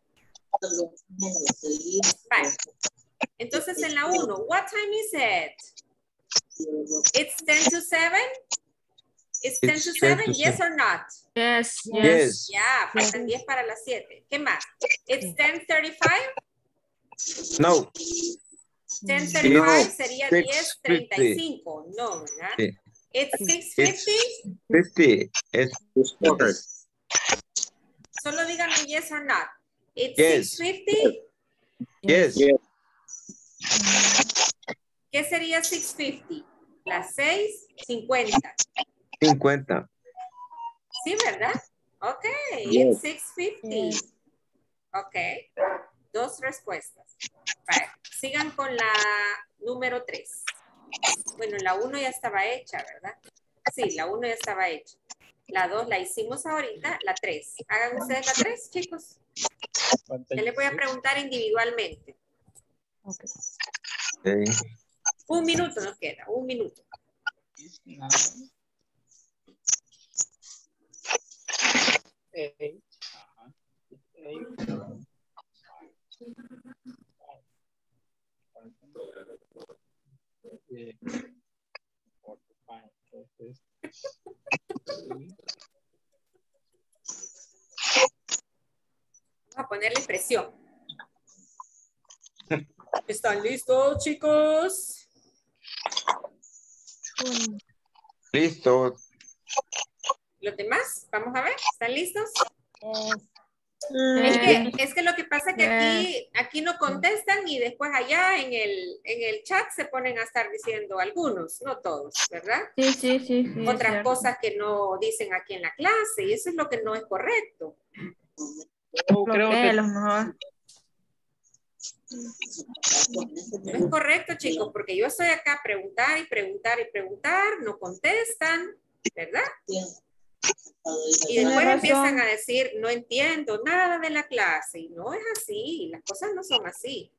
Vale. Entonces en la uno, what time is it? It's ten to seven? It's ten It's to ten seven, to yes seven. or not? Yes, yes. Yes. Ya, faltan diez para las siete. ¿Qué más? It's ten thirty-five? No. ten thirty-five No. sería six diez treinta y cinco. No, ¿verdad? Sí. It's six It's fifty. fifty. It's Solo díganme yes or not. It's Yes. six fifty. yes. ¿Qué sería six fifty? Las seis cincuenta. cincuenta. Sí, ¿verdad? Ok, Yes. it's six fifty. Ok, dos respuestas. Vale. Sigan con la número tres. Bueno, la uno ya estaba hecha, ¿verdad? Sí, la uno ya estaba hecha. La dos la hicimos ahorita, la tres. Hagan ustedes la tres, chicos. Yo les voy a preguntar individualmente. Okay. Un minuto nos queda, un minuto. Eight. Ajá. Eight. Eh, forty-five. Entonces, Vamos a ponerle presión. ¿Están listos, chicos? Listo. ¿Los demás? Vamos a ver, ¿están listos? Yes. Es que, es que lo que pasa es que Yes. aquí, aquí no contestan y después allá en el, en el chat se ponen a estar diciendo algunos, no todos, ¿verdad? Sí, sí, sí, sí. es Otras cierto. cosas que no dicen aquí en la clase y eso es lo que no es correcto. yo creo Bloquea, que a lo mejor. No es correcto, chicos, porque yo estoy acá a preguntar y preguntar y preguntar, no contestan, ¿verdad? Y después razón. empiezan a decir, no entiendo nada de la clase. Y no es así, las cosas no son así.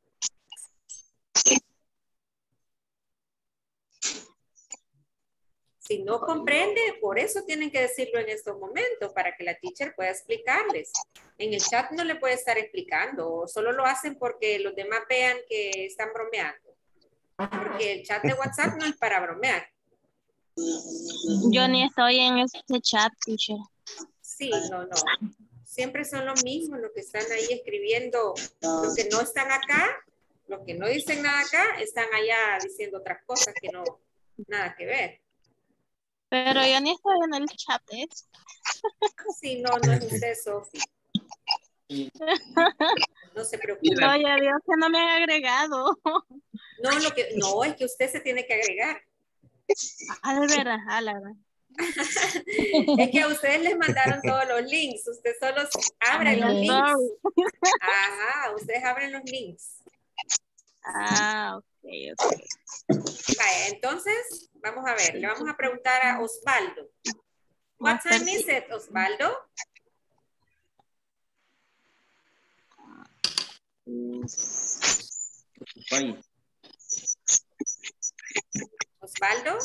Si no comprende, por eso tienen que decirlo en estos momentos, para que la teacher pueda explicarles. En el chat no le puede estar explicando, o solo lo hacen porque los demás vean que están bromeando. Porque el chat de WhatsApp no es para bromear. Yo ni estoy en ese chat, teacher. Sí, no, no. Siempre son los mismos los que están ahí escribiendo. Los que no están acá, los que no dicen nada acá, están allá diciendo otras cosas que no, nada que ver. Pero yo ni estoy en el chat, ¿eh? Sí, no, no es usted, Sofi. No se preocupe. No, ya veo que no me han agregado. No, lo que, no, es que usted se tiene que agregar. Ah, de veras, ah, la verdad. Es que a ustedes les mandaron todos los links. Usted solo abre los links. Ajá, ustedes abren los links. Ah, ok, ok. Vaya, entonces, vamos a ver. Le vamos a preguntar a Osvaldo. What time is it, Osvaldo? Bye. Osvaldo.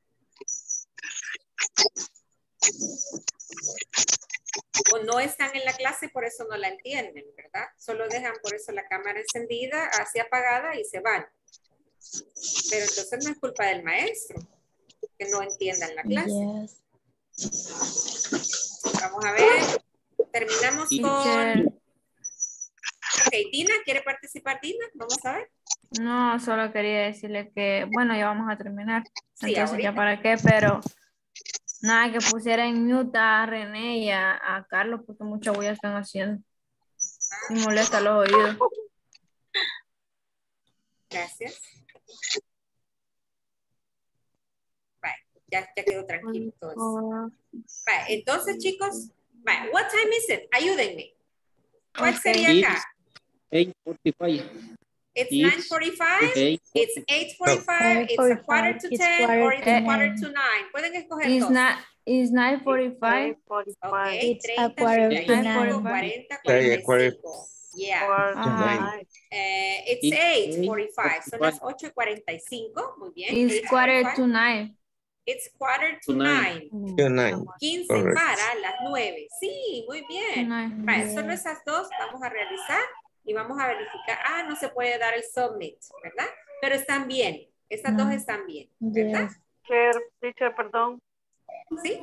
O no están en la clase, por eso no la entienden, ¿verdad? Solo dejan por eso la cámara encendida, así apagada y se van. Pero entonces no es culpa del maestro que no entiendan la clase. Yes. Vamos a ver. Terminamos Teacher. con... Ok, Dina, ¿quiere participar Dina? Vamos a ver. No, solo quería decirle que, bueno, ya vamos a terminar. Sí, Entonces, ahorita. ya para qué, pero nada, que pusiera en mute a René y a, a Carlos, porque mucha bulla están haciendo. Y molesta los oídos. Gracias. Vale, ya, ya quedó tranquilo todo eso. Vale, entonces, chicos, vale, what time is it? Ayúdenme. ¿Cuál Ok. sería acá? eight forty-five. It's It's nine forty-five, eight it's eight forty-five, it's a quarter to It's ten, quarter or it's to a quarter nine. to nine. Pueden escoger It's dos. not, it's nine forty-five. Ok, It's a treinta, quarter treinta y to cinco, nine. cuarenta, Yeah, yeah, cuarenta y cinco. Yeah. Ajá. Eh, it's It's eight eight forty-five. Son las forty-five. ocho y cuarenta y cinco. Muy bien. It's eight quarter forty-five. to nine. It's quarter to To nine. nine. Two nine. quince Correcto. para las nueve. Sí, muy bien. Nine. Vale, solo esas dos vamos a realizar y vamos a verificar. Ah, no se puede dar el submit, ¿verdad? Pero están bien. Estas No. dos están bien, ¿verdad? Yes. Teacher, teacher, perdón. ¿Sí?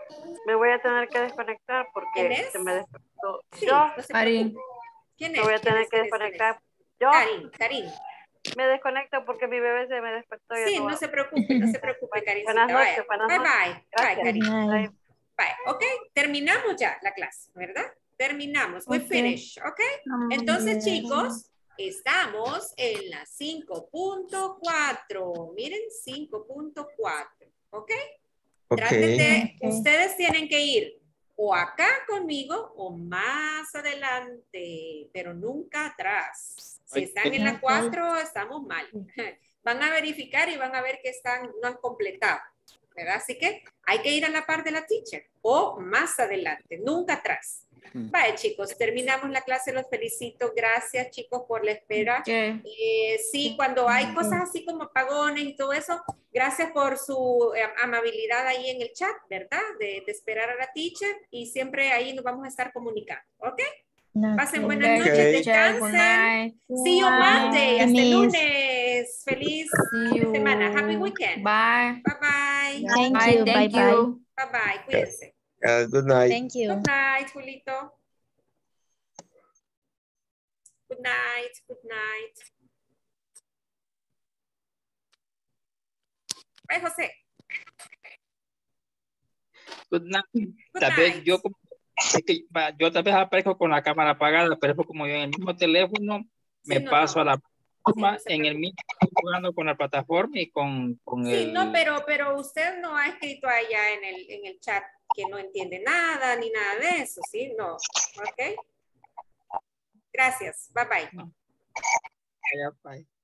Me voy a tener que desconectar ¿Quién porque es? se me despertó. Sí, Yo no se Karin. preocupe. ¿Quién me es? voy a ¿Quién tener es? que ¿Quién es? ¿Quién es? desconectar. Yo Karin, Karin. me desconecto porque mi bebé se me despertó. y Sí, no no va. se preocupe, no se preocupe, Karincita. Buenas noches, Vaya. buenas Bye, noches. bye. Bye, Gracias. Karin. Nine. Bye. Ok, terminamos ya la clase, ¿verdad? Terminamos. We Ok. finish, ¿ok? Entonces, Yeah. chicos, estamos en la cinco punto cuatro. Miren, cinco punto cuatro, ¿ok? Traten Ok. de, Ok. ustedes tienen que ir o acá conmigo o más adelante, pero nunca atrás. Si están en la Ok. cuatro, estamos mal. Van a verificar y van a ver que están, no han completado, ¿verdad? Así que hay que ir a la par de la teacher o más adelante, nunca atrás. Vale, chicos, terminamos la clase, los felicito. Gracias, chicos, por la espera. ¿Qué? Eh, sí, cuando hay cosas así como apagones y todo eso, gracias por su eh, amabilidad ahí en el chat, ¿verdad? De, de esperar a la teacher y siempre ahí nos vamos a estar comunicando, ¿ok? Pasen buenas Ok, noches, teacher, descansen. good night. See you Monday, hasta el Miss. lunes. Feliz See fin de semana. you. Happy weekend. Bye. Bye bye. Thank Bye, you. Bye thank bye. you. Bye bye. Cuídense. Uh, good night. Thank you. Good night, Julito. Good night. Good night. Bye, José. Good night. Good Tal vez night. yo, como- es que, va, yo tal vez aparezco con la cámara apagada, pero es como yo en el mismo teléfono me no, paso no. a la plataforma, no se en el mismo jugando con la plataforma y con, con Sí, el... no, pero, pero usted no ha escrito allá en el, en el chat que no entiende nada ni nada de eso, ¿sí? No. ¿Ok? Gracias. Bye bye. Ya, bye.